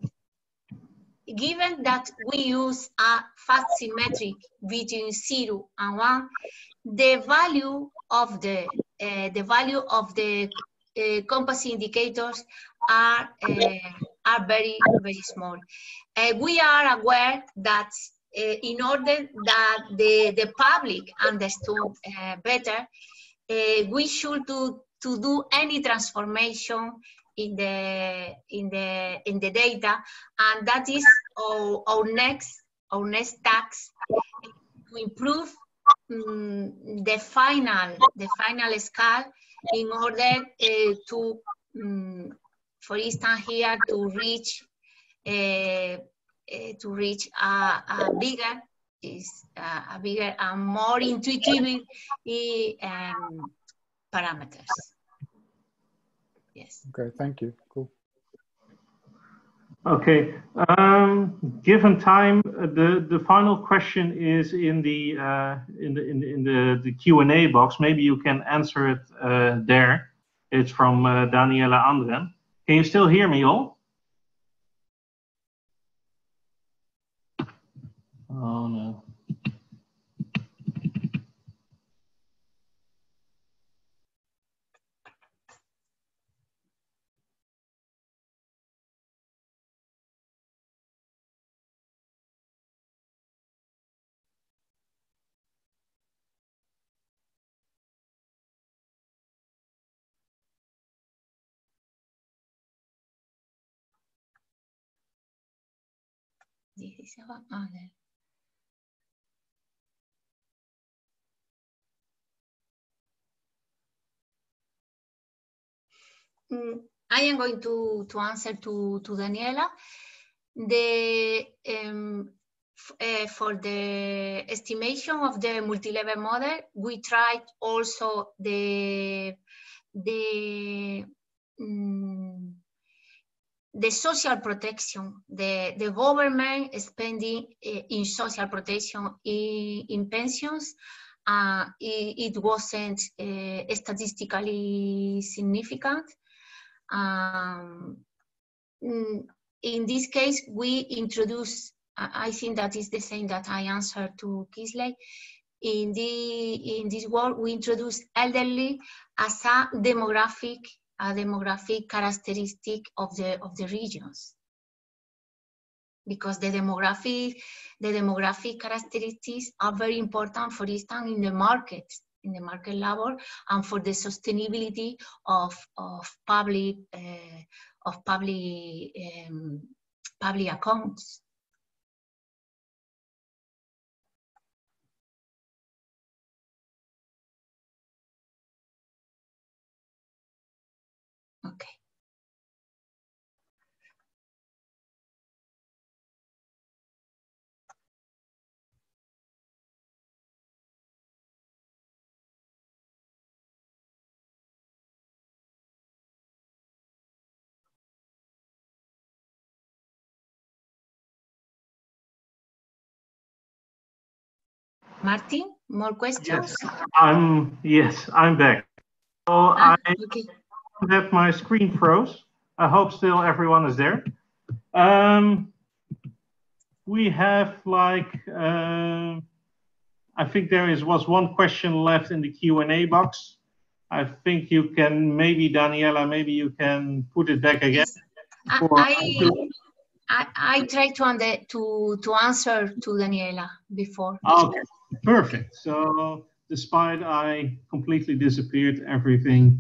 S7: given that we use a fast symmetric between zero and one, the value of the uh, the value of the uh, composite indicators are uh, are very very small. Uh, we are aware that uh, in order that the the public understood uh, better, uh, we should do to do any transformation in the in the in the data, and that is our, our next our next task to improve um, the final the final scale in order uh, to um, for instance here to reach uh, uh, to reach a, a bigger is uh, a bigger and more intuitive um, parameters. Yes.
S2: Okay, thank you. Cool.
S1: Okay. Um, given time, the the final question is in the uh, in the in the, in the, the Q and A box. Maybe you can answer it uh, there. It's from uh, Daniela Andren. Can you still hear me, all? Oh no.
S7: Mm, I am going to, to answer to, to Daniela. The, um, uh, for the estimation of the multi-level model, we tried also the, the, um, the social protection, the, the government spending uh, in social protection in, in pensions. Uh, it, it wasn't uh, statistically significant. Um, in this case, we introduce, I think that is the same that I answered to Kisley. In, the, in this work, we introduce elderly as a demographic, a demographic characteristic of the, of the regions. Because the demographic, the demographic characteristics are very important, for instance, in the market, in the market level, and for the sustainability of, of public, uh, of public, um, public accounts. Okay. Martin, more questions?
S1: Yes, I'm yes, I'm back. So
S7: ah,
S1: I
S7: okay.
S1: that my screen froze. I hope still everyone is there. Um, we have like uh, I think there is was one question left in the Q and A box. I think you can maybe Daniela, maybe you can put it back again.
S7: Yes. I, I, I I tried to under, to to answer to Daniela before.
S1: Okay, perfect. So despite I completely disappeared, everything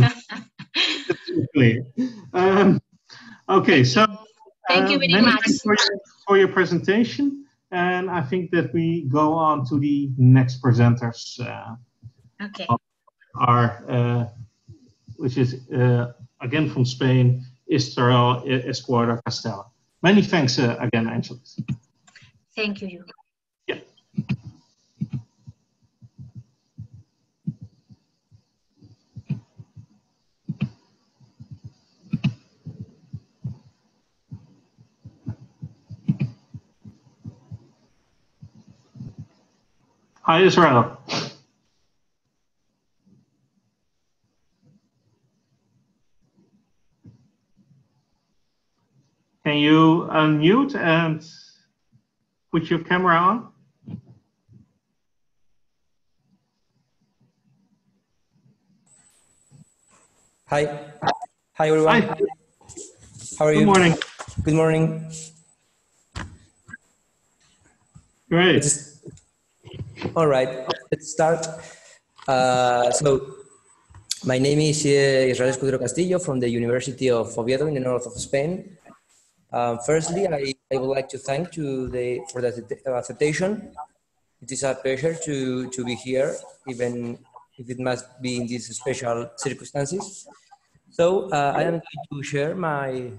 S1: clear. Um, okay, so
S7: thank you
S1: uh,
S7: very
S1: many
S7: much
S1: thanks for your, for your presentation, and I think that we go on to the next presenters. Uh,
S7: okay.
S1: Are uh, which is uh, again from Spain, Israel Escuadra Castella. Many thanks uh, again, Angelis.
S7: Thank you.
S1: Yeah. Hi, Israel. Can you unmute and put your camera on?
S8: Hi. Hi, everyone.
S1: Hi.
S8: How are
S1: Good
S8: you?
S1: Good morning.
S8: Good morning.
S1: Great.
S8: Let's, all right, let's start. Uh, so, my name is uh, Israel Escudero Castillo from the University of Oviedo in the north of Spain. Uh, firstly, I, I would like to thank to the, for the acceptation. It is a pleasure to, to be here, even if it must be in these special circumstances. So uh, I am going to share my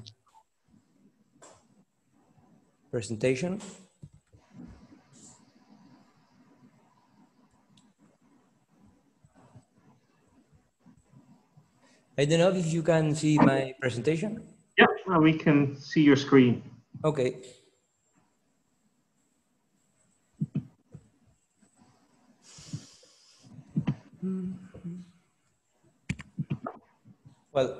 S8: presentation. I don't know if you can see my presentation.
S1: Yeah, uh, we can see your screen.
S8: Okay. Well,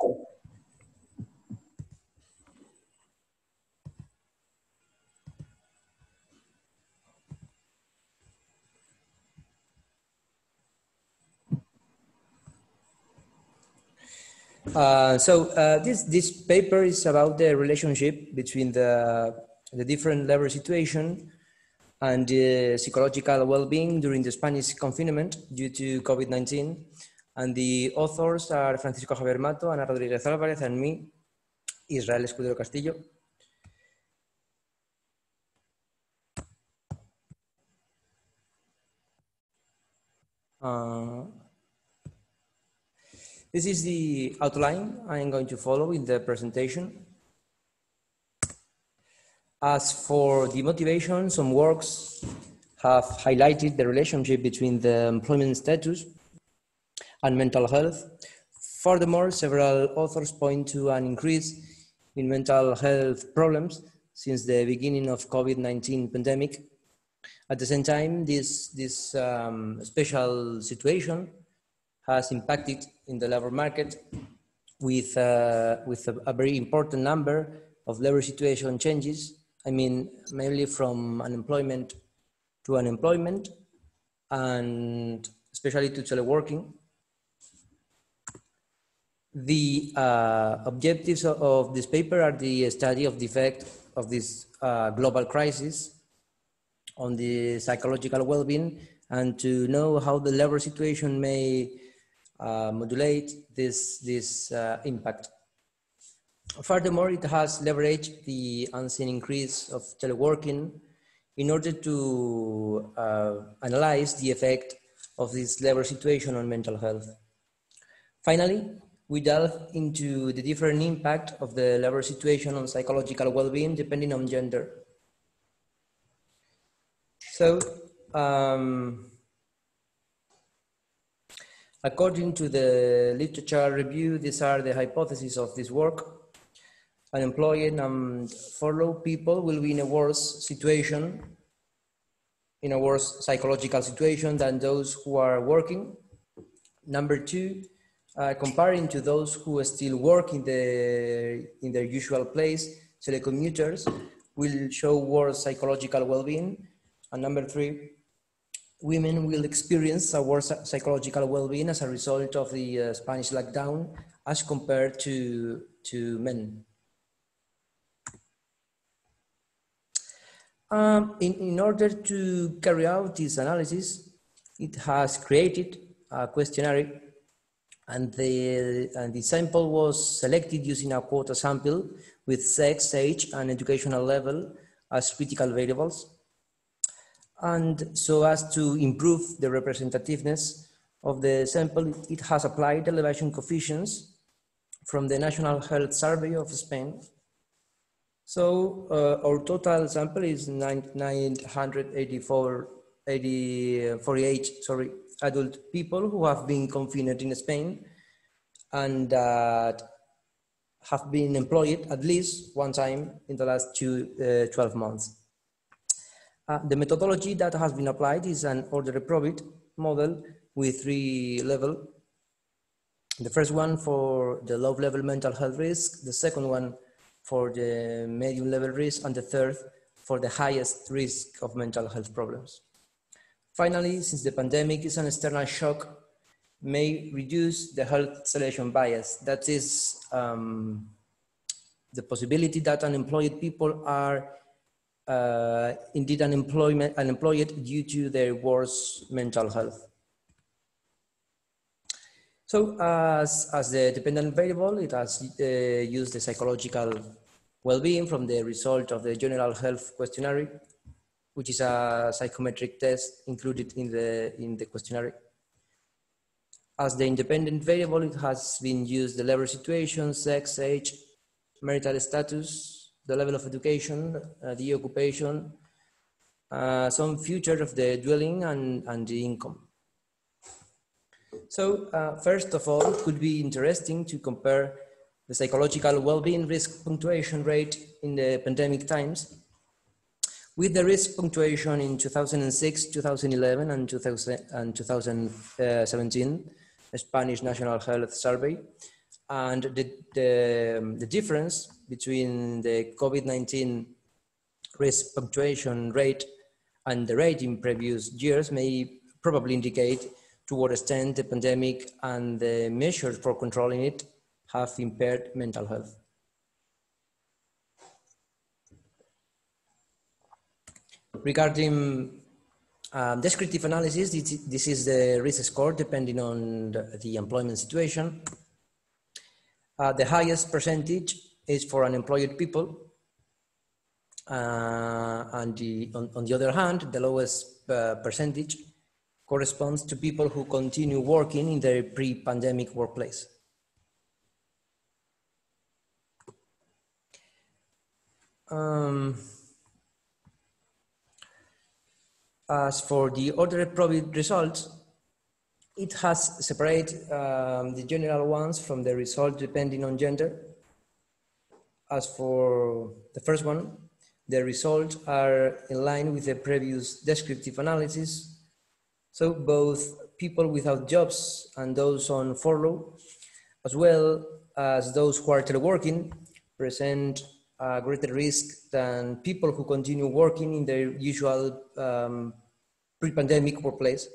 S8: Uh, so uh, this this paper is about the relationship between the the different labor situation and uh, psychological well-being during the Spanish confinement due to COVID nineteen. And the authors are Francisco Javier Mato, Ana Rodríguez Álvarez, and me, Israel Escudero Castillo. Uh, This is the outline I am going to follow in the presentation. As for the motivation, some works have highlighted the relationship between the employment status and mental health. Furthermore, several authors point to an increase in mental health problems since the beginning of COVID nineteen pandemic. At the same time, this, this um, special situation has impacted in the labor market with, uh, with a, a very important number of labor situation changes. I mean, mainly from unemployment to unemployment, and especially to teleworking. The uh, objectives of, of this paper are the study of the effect of this uh, global crisis on the psychological well-being, and to know how the labor situation may uh, modulate this, this uh, impact. Furthermore, it has leveraged the unseen increase of teleworking in order to uh, analyze the effect of this labor situation on mental health. Finally, we delve into the different impact of the labor situation on psychological well-being depending on gender. So, um, according to the literature review, these are the hypotheses of this work. Unemployed and furloughed people will be in a worse situation, in a worse psychological situation than those who are working. Number two, uh, comparing to those who still work in, the, in their usual place, telecommuters will show worse psychological well-being. And number three, women will experience a worse psychological well-being as a result of the uh, Spanish lockdown as compared to, to men. Um, in, in order to carry out this analysis, it has created a questionnaire, and the, and the sample was selected using a quota sample with sex, age, and educational level as critical variables. And so as to improve the representativeness of the sample, it has applied elevation coefficients from the National Health Survey of Spain. So uh, our total sample is nine hundred eighty-four, forty-eight sorry, adult people who have been confined in Spain and uh, have been employed at least one time in the last two, uh, twelve months. Uh, the methodology that has been applied is an order reprobate model with three levels. The first one for the low level mental health risk, the second one for the medium level risk, and the third for the highest risk of mental health problems. Finally, since the pandemic is an external shock, may reduce the health selection bias. That is um, the possibility that unemployed people are uh, indeed unemployment, unemployed due to their worse mental health. So as, as the dependent variable, it has uh, used the psychological well-being from the result of the General Health Questionnaire, which is a psychometric test included in the, in the questionnaire. As the independent variable, it has been used the labor situation, sex, age, marital status, the level of education, uh, the occupation, uh, some feature of the dwelling and, and the income. So uh, first of all, it could be interesting to compare the psychological well-being risk punctuation rate in the pandemic times, with the risk punctuation in two thousand six, two thousand eleven, and, two thousand, and two thousand seventeen, the Spanish National Health Survey, and the, the, the difference between the COVID nineteen risk punctuation rate and the rate in previous years may probably indicate to what extent the pandemic and the measures for controlling it have impaired mental health. Regarding um, descriptive analysis, this, this is the risk score depending on the, the employment situation. Uh, the highest percentage is for unemployed people. Uh, and the, on, on the other hand, the lowest uh, percentage corresponds to people who continue working in their pre-pandemic workplace. Um, as for the ordered probability results, it has separated um, the general ones from the result depending on gender. As for the first one, the results are in line with the previous descriptive analysis. So both people without jobs and those on furlough, as well as those who are teleworking, present a greater risk than people who continue working in their usual um, pre-pandemic workplace.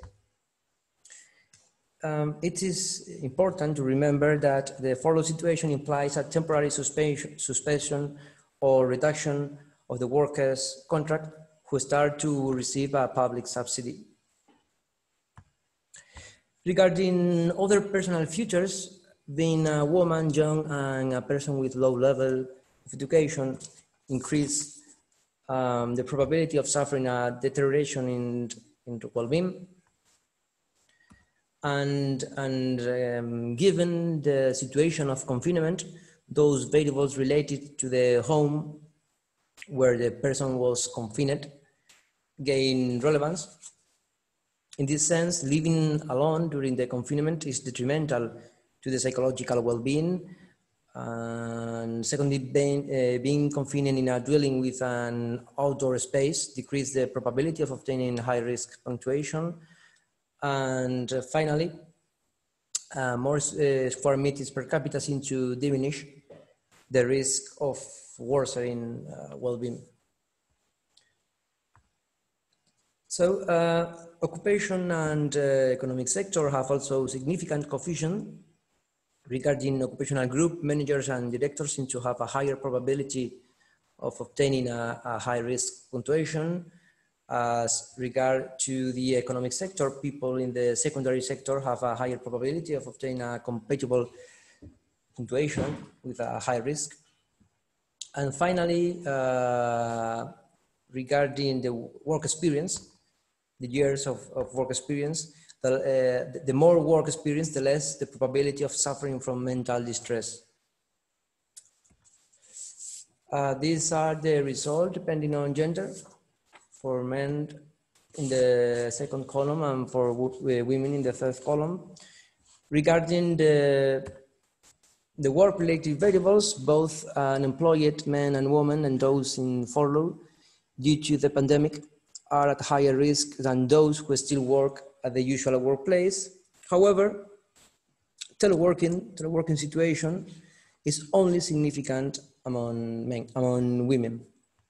S8: Um, it is important to remember that the furlough situation implies a temporary suspension, suspension or reduction of the worker's contract who start to receive a public subsidy. Regarding other personal features, being a woman, young, and a person with low level of education increase um, the probability of suffering a deterioration in, in well-being. And, and um, given the situation of confinement, those variables related to the home where the person was confined gain relevance. In this sense, living alone during the confinement is detrimental to the psychological well-being. And secondly, being, uh, being confined in a dwelling with an outdoor space decreases the probability of obtaining high-risk punctuation. And uh, finally, uh, more uh, square meters per capita seem to diminish the risk of worsening uh, well-being. So, uh, occupation and uh, economic sector have also significant coefficient. Regarding occupational group, managers and directors seem to have a higher probability of obtaining a, a high-risk punctuation. As regard to the economic sector, people in the secondary sector have a higher probability of obtaining a compatible punctuation with a high risk. And finally, uh, regarding the work experience, the years of, of work experience, the, uh, the more work experience, the less the probability of suffering from mental distress. Uh, these are the results depending on gender. For men in the second column and for women in the third column. Regarding the, the work-related variables, both unemployed men and women and those in furlough due to the pandemic are at higher risk than those who still work at the usual workplace. However, teleworking, teleworking situation is only significant among men, among women.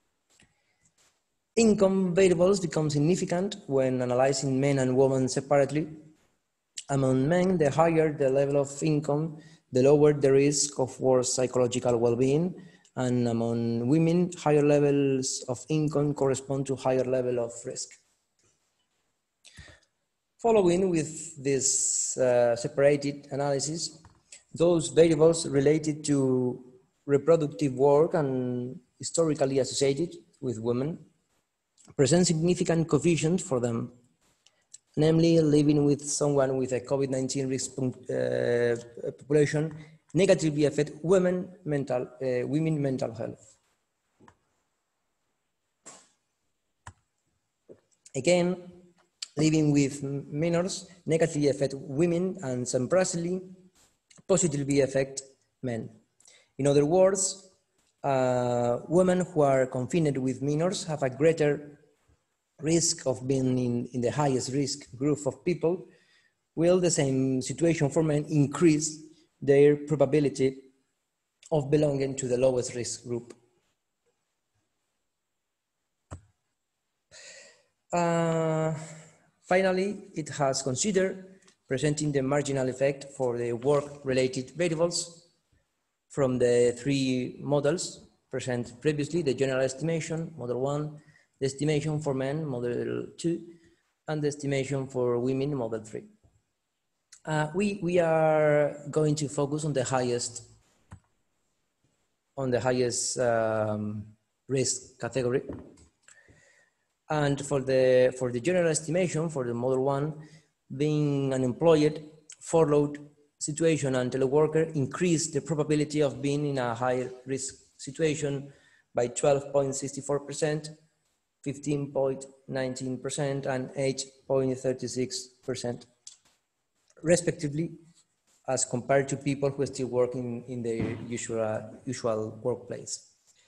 S8: Income variables become significant when analyzing men and women separately. Among men, the higher the level of income, the lower the risk of worse psychological well-being. And among women, higher levels of income correspond to higher level of risk. Following with this uh, separated analysis, those variables related to reproductive work and historically associated with women present significant coefficients for them, namely living with someone with a COVID nineteen risk uh, population negatively affect women mental, uh, women mental health. Again, living with minors negatively affect women and surprisingly positively affect men. In other words, uh, women who are confined with minors have a greater risk of being in, in the highest risk group of people, will the same situation for men increase their probability of belonging to the lowest risk group. Uh, finally, it has considered presenting the marginal effect for the work-related variables from the three models presented previously: the general estimation, model one, the estimation for men, model two, and the estimation for women, model three. Uh, we, we are going to focus on the highest, on the highest um, risk category. And for the, for the general estimation, for the model one, being unemployed, furloughed situation and teleworker increase the probability of being in a higher risk situation by twelve point six four percent, fifteen point one nine percent, and eight point three six percent, respectively, as compared to people who are still working in their usual, usual workplace.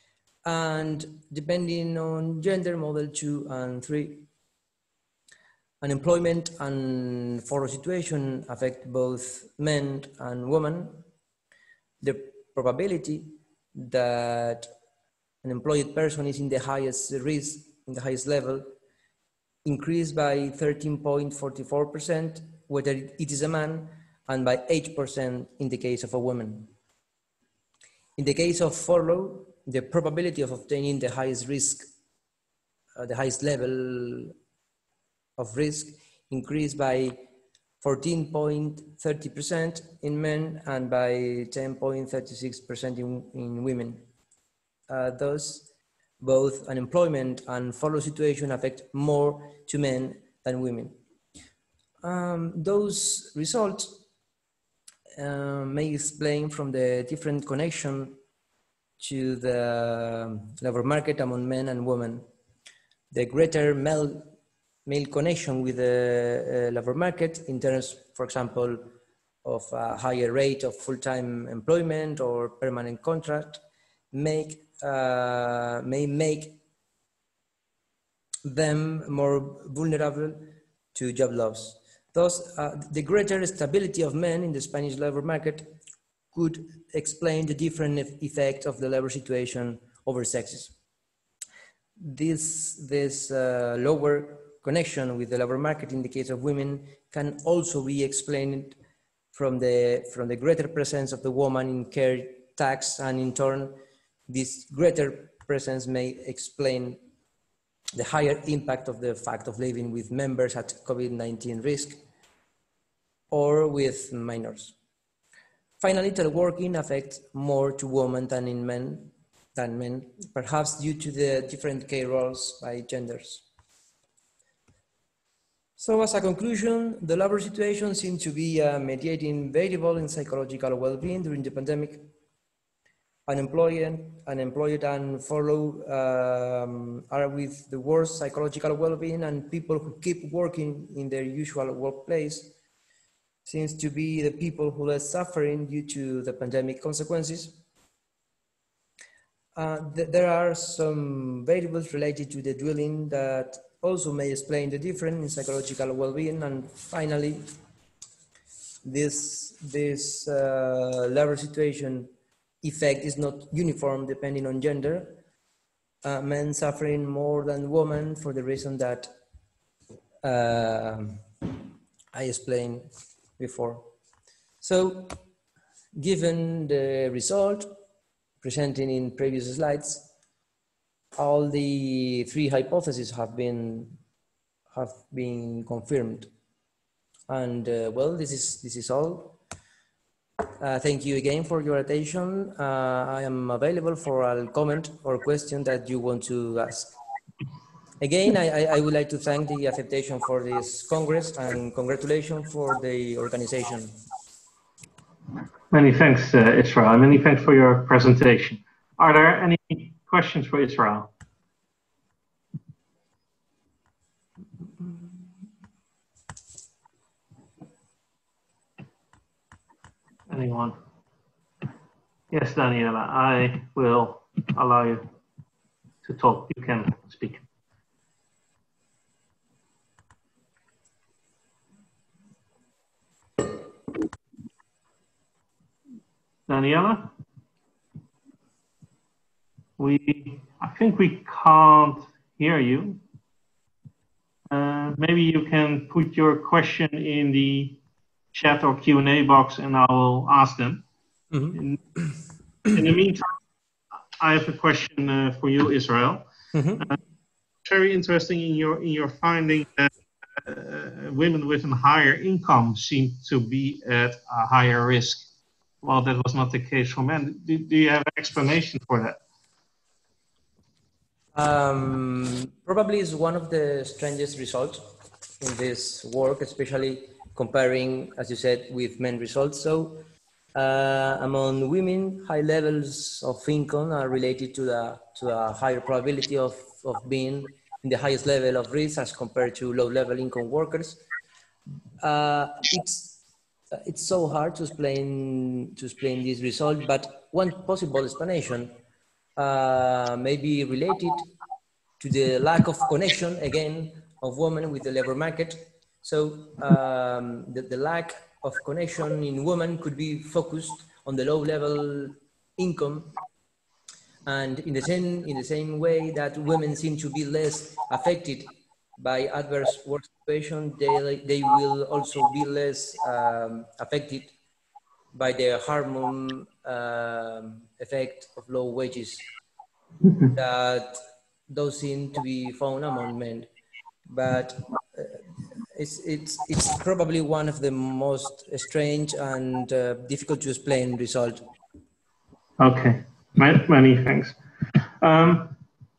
S8: And depending on gender, model two and three, unemployment and furlough situation affect both men and women. The probability that an employed person is in the highest risk, in the highest level, increased by thirteen point four four percent, whether it is a man, and by eight percent in the case of a woman. In the case of furlough, the probability of obtaining the highest risk, uh, the highest level of risk increased by fourteen point three zero percent in men and by ten point three six percent in, in women. Uh, thus, both unemployment and furlough situation affect more to men than women. Um, those results uh, may explain from the different connection to the labor market among men and women. The greater male, male connection with the uh, labor market in terms, for example, of a higher rate of full-time employment or permanent contract make, uh, may make them more vulnerable to job loss. Thus, uh, the greater stability of men in the Spanish labor market could explain the different effect of the labor situation over sexes. This, this uh, lower connection with the labor market in the case of women can also be explained from the, from the greater presence of the woman in care tax, and in turn, this greater presence may explain the higher impact of the fact of living with members at COVID nineteen risk or with minors. Finally, teleworking affects more to women than in men, than men, perhaps due to the different care roles by genders. So as a conclusion, the labor situation seems to be a mediating variable in psychological well-being during the pandemic. Unemployed, unemployed and furloughed um, are with the worst psychological well-being, and people who keep working in their usual workplace seems to be the people who are suffering due to the pandemic consequences. Uh, th there are some variables related to the dwelling that also may explain the difference in psychological well-being. And finally, this, this uh, labor situation effect is not uniform depending on gender. Uh, men suffering more than women for the reason that uh, I explained before. So, given the result presented in previous slides, all the three hypotheses have been have been confirmed. And uh, well, this is this is all. Uh, thank you again for your attention. Uh, I am available for a comment or question that you want to ask. Again, I, I would like to thank the acceptation for this Congress and congratulations for the organization.
S1: Many thanks, uh, Israel. Many thanks for your presentation. Are there any questions for Israel? Anyone? Yes, Daniela, I will allow you to talk. You can speak. Daniela? We, I think we can't hear you. Uh, maybe you can put your question in the chat or Q and A box and I will ask them. Mm-hmm. in, in the meantime, I have a question uh, for you, Israel. Mm-hmm. uh, very interesting in your, in your finding that uh, women with a higher income seem to be at a higher risk. Well, that was not the case for men. Do, do you have an explanation for that?
S8: Um, probably is one of the strangest results in this work, especially comparing, as you said, with men results. So uh, among women, high levels of income are related to the to a higher probability of, of being in the highest level of risk as compared to low level income workers. Uh, it's it's so hard to explain to explain this result, but one possible explanation Uh, may be related to the lack of connection, again, of women with the labor market. So um, the, the lack of connection in women could be focused on the low level income. And in the same, in the same way that women seem to be less affected by adverse work situation, they, they will also be less um, affected by the hormone um, effect of low wages that those seem to be found among men. But uh, it's, it's, it's probably one of the most strange and uh, difficult to explain result.
S1: Okay, many, many thanks. Um,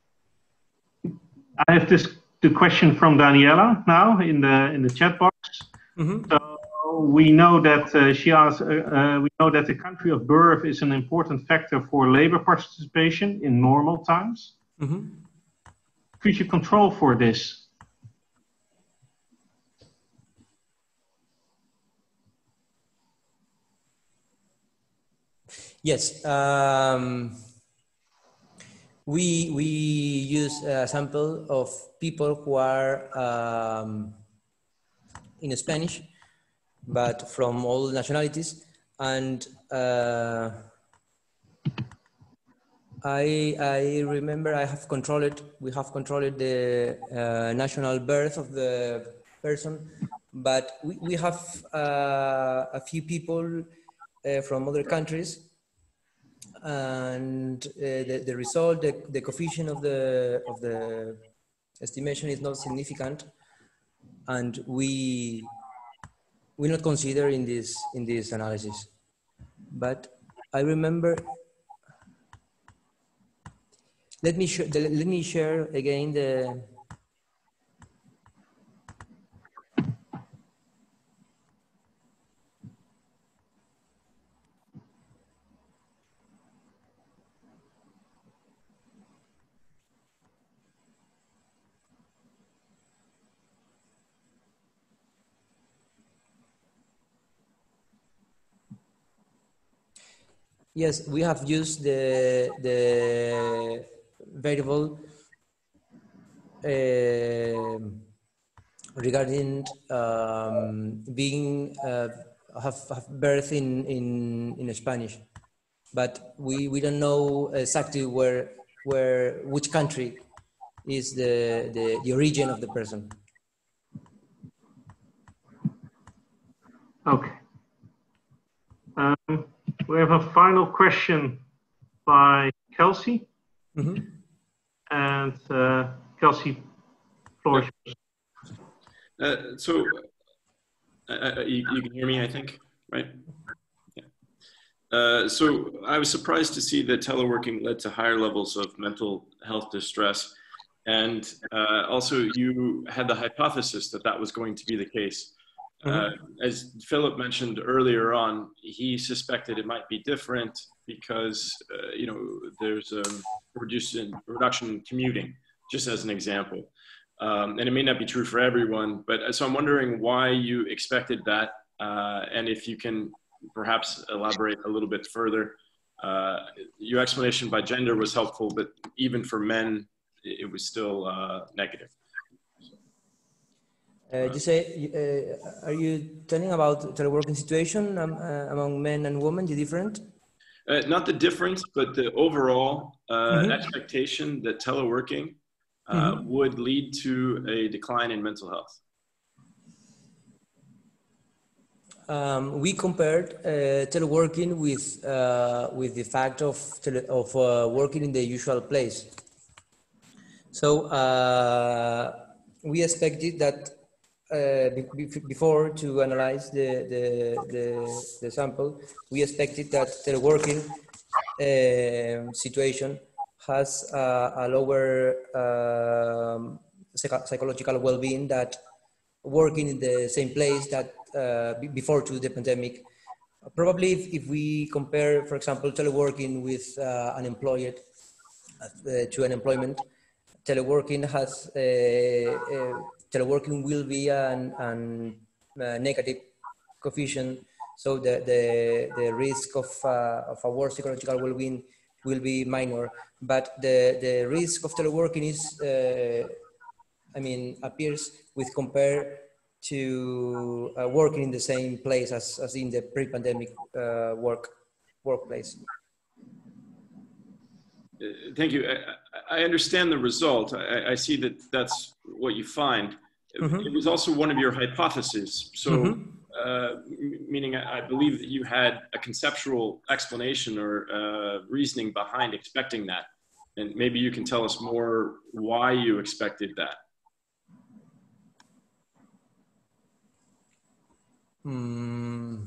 S1: I have this the question from Daniela now in the in the chat box. Mm-hmm. So we know that uh, she asked. Uh, uh, we know that the country of birth is an important factor for labor participation in normal times. Mm-hmm. Could you control for this?
S8: Yes. Um, we we use a sample of people who are um, in Spanish, but from all nationalities, and uh, I I remember I have controlled we have controlled the uh, national birth of the person, but we we have uh, a few people uh, from other countries, and uh, the the result the, the coefficient of the of the estimation is not significant, and we we not consider in this in this analysis. But I remember. Let me sh let me share again the. Yes, we have used the the variable uh, regarding um, being uh, have, have birth in, in in Spanish, but we we don't know exactly where where which country is the the, the origin of the person.
S1: Okay. Um, we have a final question by Kelsey. Mm-hmm. And uh, Kelsey, floor is yours.
S3: Uh, so uh, you, you can hear me, I think, right? Yeah. Uh, so I was surprised to see that teleworking led to higher levels of mental health distress. And uh, also you had the hypothesis that that was going to be the case. Uh, as Philip mentioned earlier on, he suspected it might be different because, uh, you know, there's a reduction, reduction in commuting, just as an example. Um, and it may not be true for everyone, but so I'm wondering why you expected that, uh, and if you can perhaps elaborate a little bit further uh, your explanation by gender was helpful, but even for men, it was still uh, negative.
S8: Uh, you say, uh, are you telling about teleworking situation um, uh, among men and women, the different?
S3: Uh, not the difference, but the overall uh,
S8: mm-hmm.
S3: expectation that teleworking uh,
S8: mm-hmm.
S3: would lead to a decline in mental health.
S8: Um, we compared uh, teleworking with uh, with the fact of tele of uh, working in the usual place. So uh, we expected that uh, be before to analyze the, the the the sample, we expected that teleworking uh, situation has uh, a lower um, psych psychological well-being that working in the same place that uh, before to the pandemic. Probably if, if we compare, for example, teleworking with uh, unemployed uh, to unemployment, teleworking has, uh, uh, teleworking will be an, an uh, negative coefficient. So the, the, the risk of, uh, of a worse psychological well-being will be minor. But the, the risk of teleworking is, uh, I mean, appears with compare to uh, working in the same place as, as in the pre-pandemic uh, work workplace.
S3: Uh, thank you. I, I understand the result. I, I see that that's what you find.
S8: Mm-hmm.
S3: It was also one of your hypotheses. So,
S8: mm-hmm.
S3: uh, meaning I, I believe that you had a conceptual explanation or uh, reasoning behind expecting that. And maybe you can tell us more why you expected that.
S8: Mm,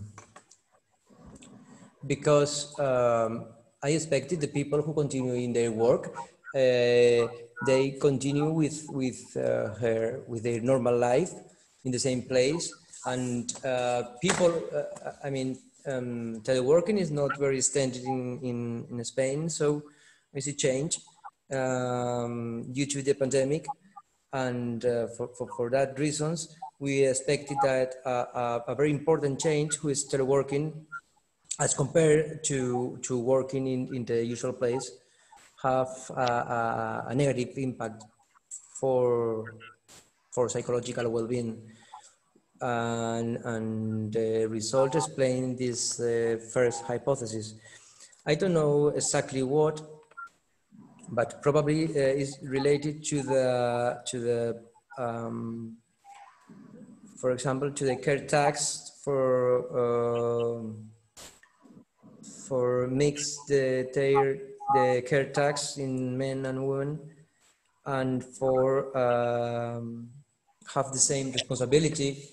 S8: because um, I expected the people who continue in their work, uh, they continue with with uh, her with their normal life in the same place, and uh, people. Uh, I mean, um, teleworking is not very standard in in, in Spain, so we see change um, due to the pandemic, and uh, for, for for that reasons. We expected that uh, a very important change who is teleworking as compared to, to working in, in the usual place have a, a, a negative impact for, for psychological well-being. And, and the result explain this uh, first hypothesis. I don't know exactly what, but probably uh, is related to the, to the um, for example, to the care tax for uh, for mix the their, the care tax in men and women, and for um, have the same responsibility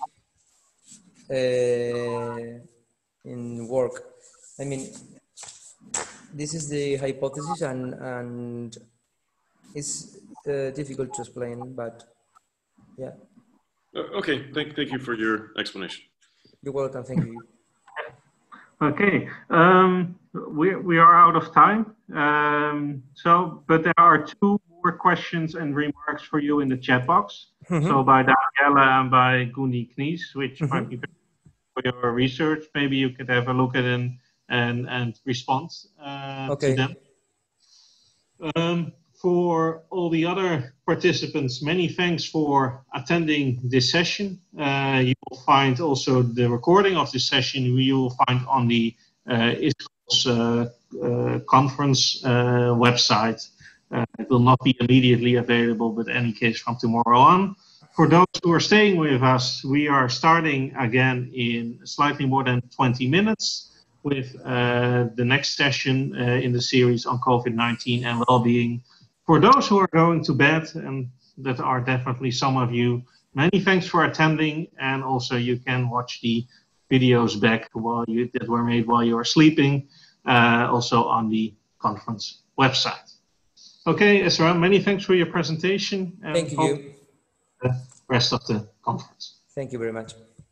S8: uh, in work. I mean, this is the hypothesis, and and it's uh, difficult to explain, but yeah.
S3: Okay, thank, thank you for your explanation.
S8: You're welcome, thank you.
S1: Okay, um, we, we are out of time. Um, so, but there are two more questions and remarks for you in the chat box. Mm-hmm. So by Daniela and by Gundi Knies, which mm-hmm. might be for your research. Maybe you could have a look at them and, and respond uh,
S8: okay.
S1: to them. Um, For all the other participants, many thanks for attending this session. Uh, you will find also the recording of this session you will find on the uh, I S C O S uh, uh, conference uh, website. Uh, it will not be immediately available, but in any case from tomorrow on. For those who are staying with us, we are starting again in slightly more than twenty minutes with uh, the next session uh, in the series on COVID nineteen and well-being. For those who are going to bed, and that are definitely some of you, many thanks for attending, and also you can watch the videos back while you, that were made while you are sleeping, uh, also on the conference website. Okay, Ezra, many thanks for your presentation.
S8: And thank you.
S1: The rest of the conference.
S8: Thank you very much.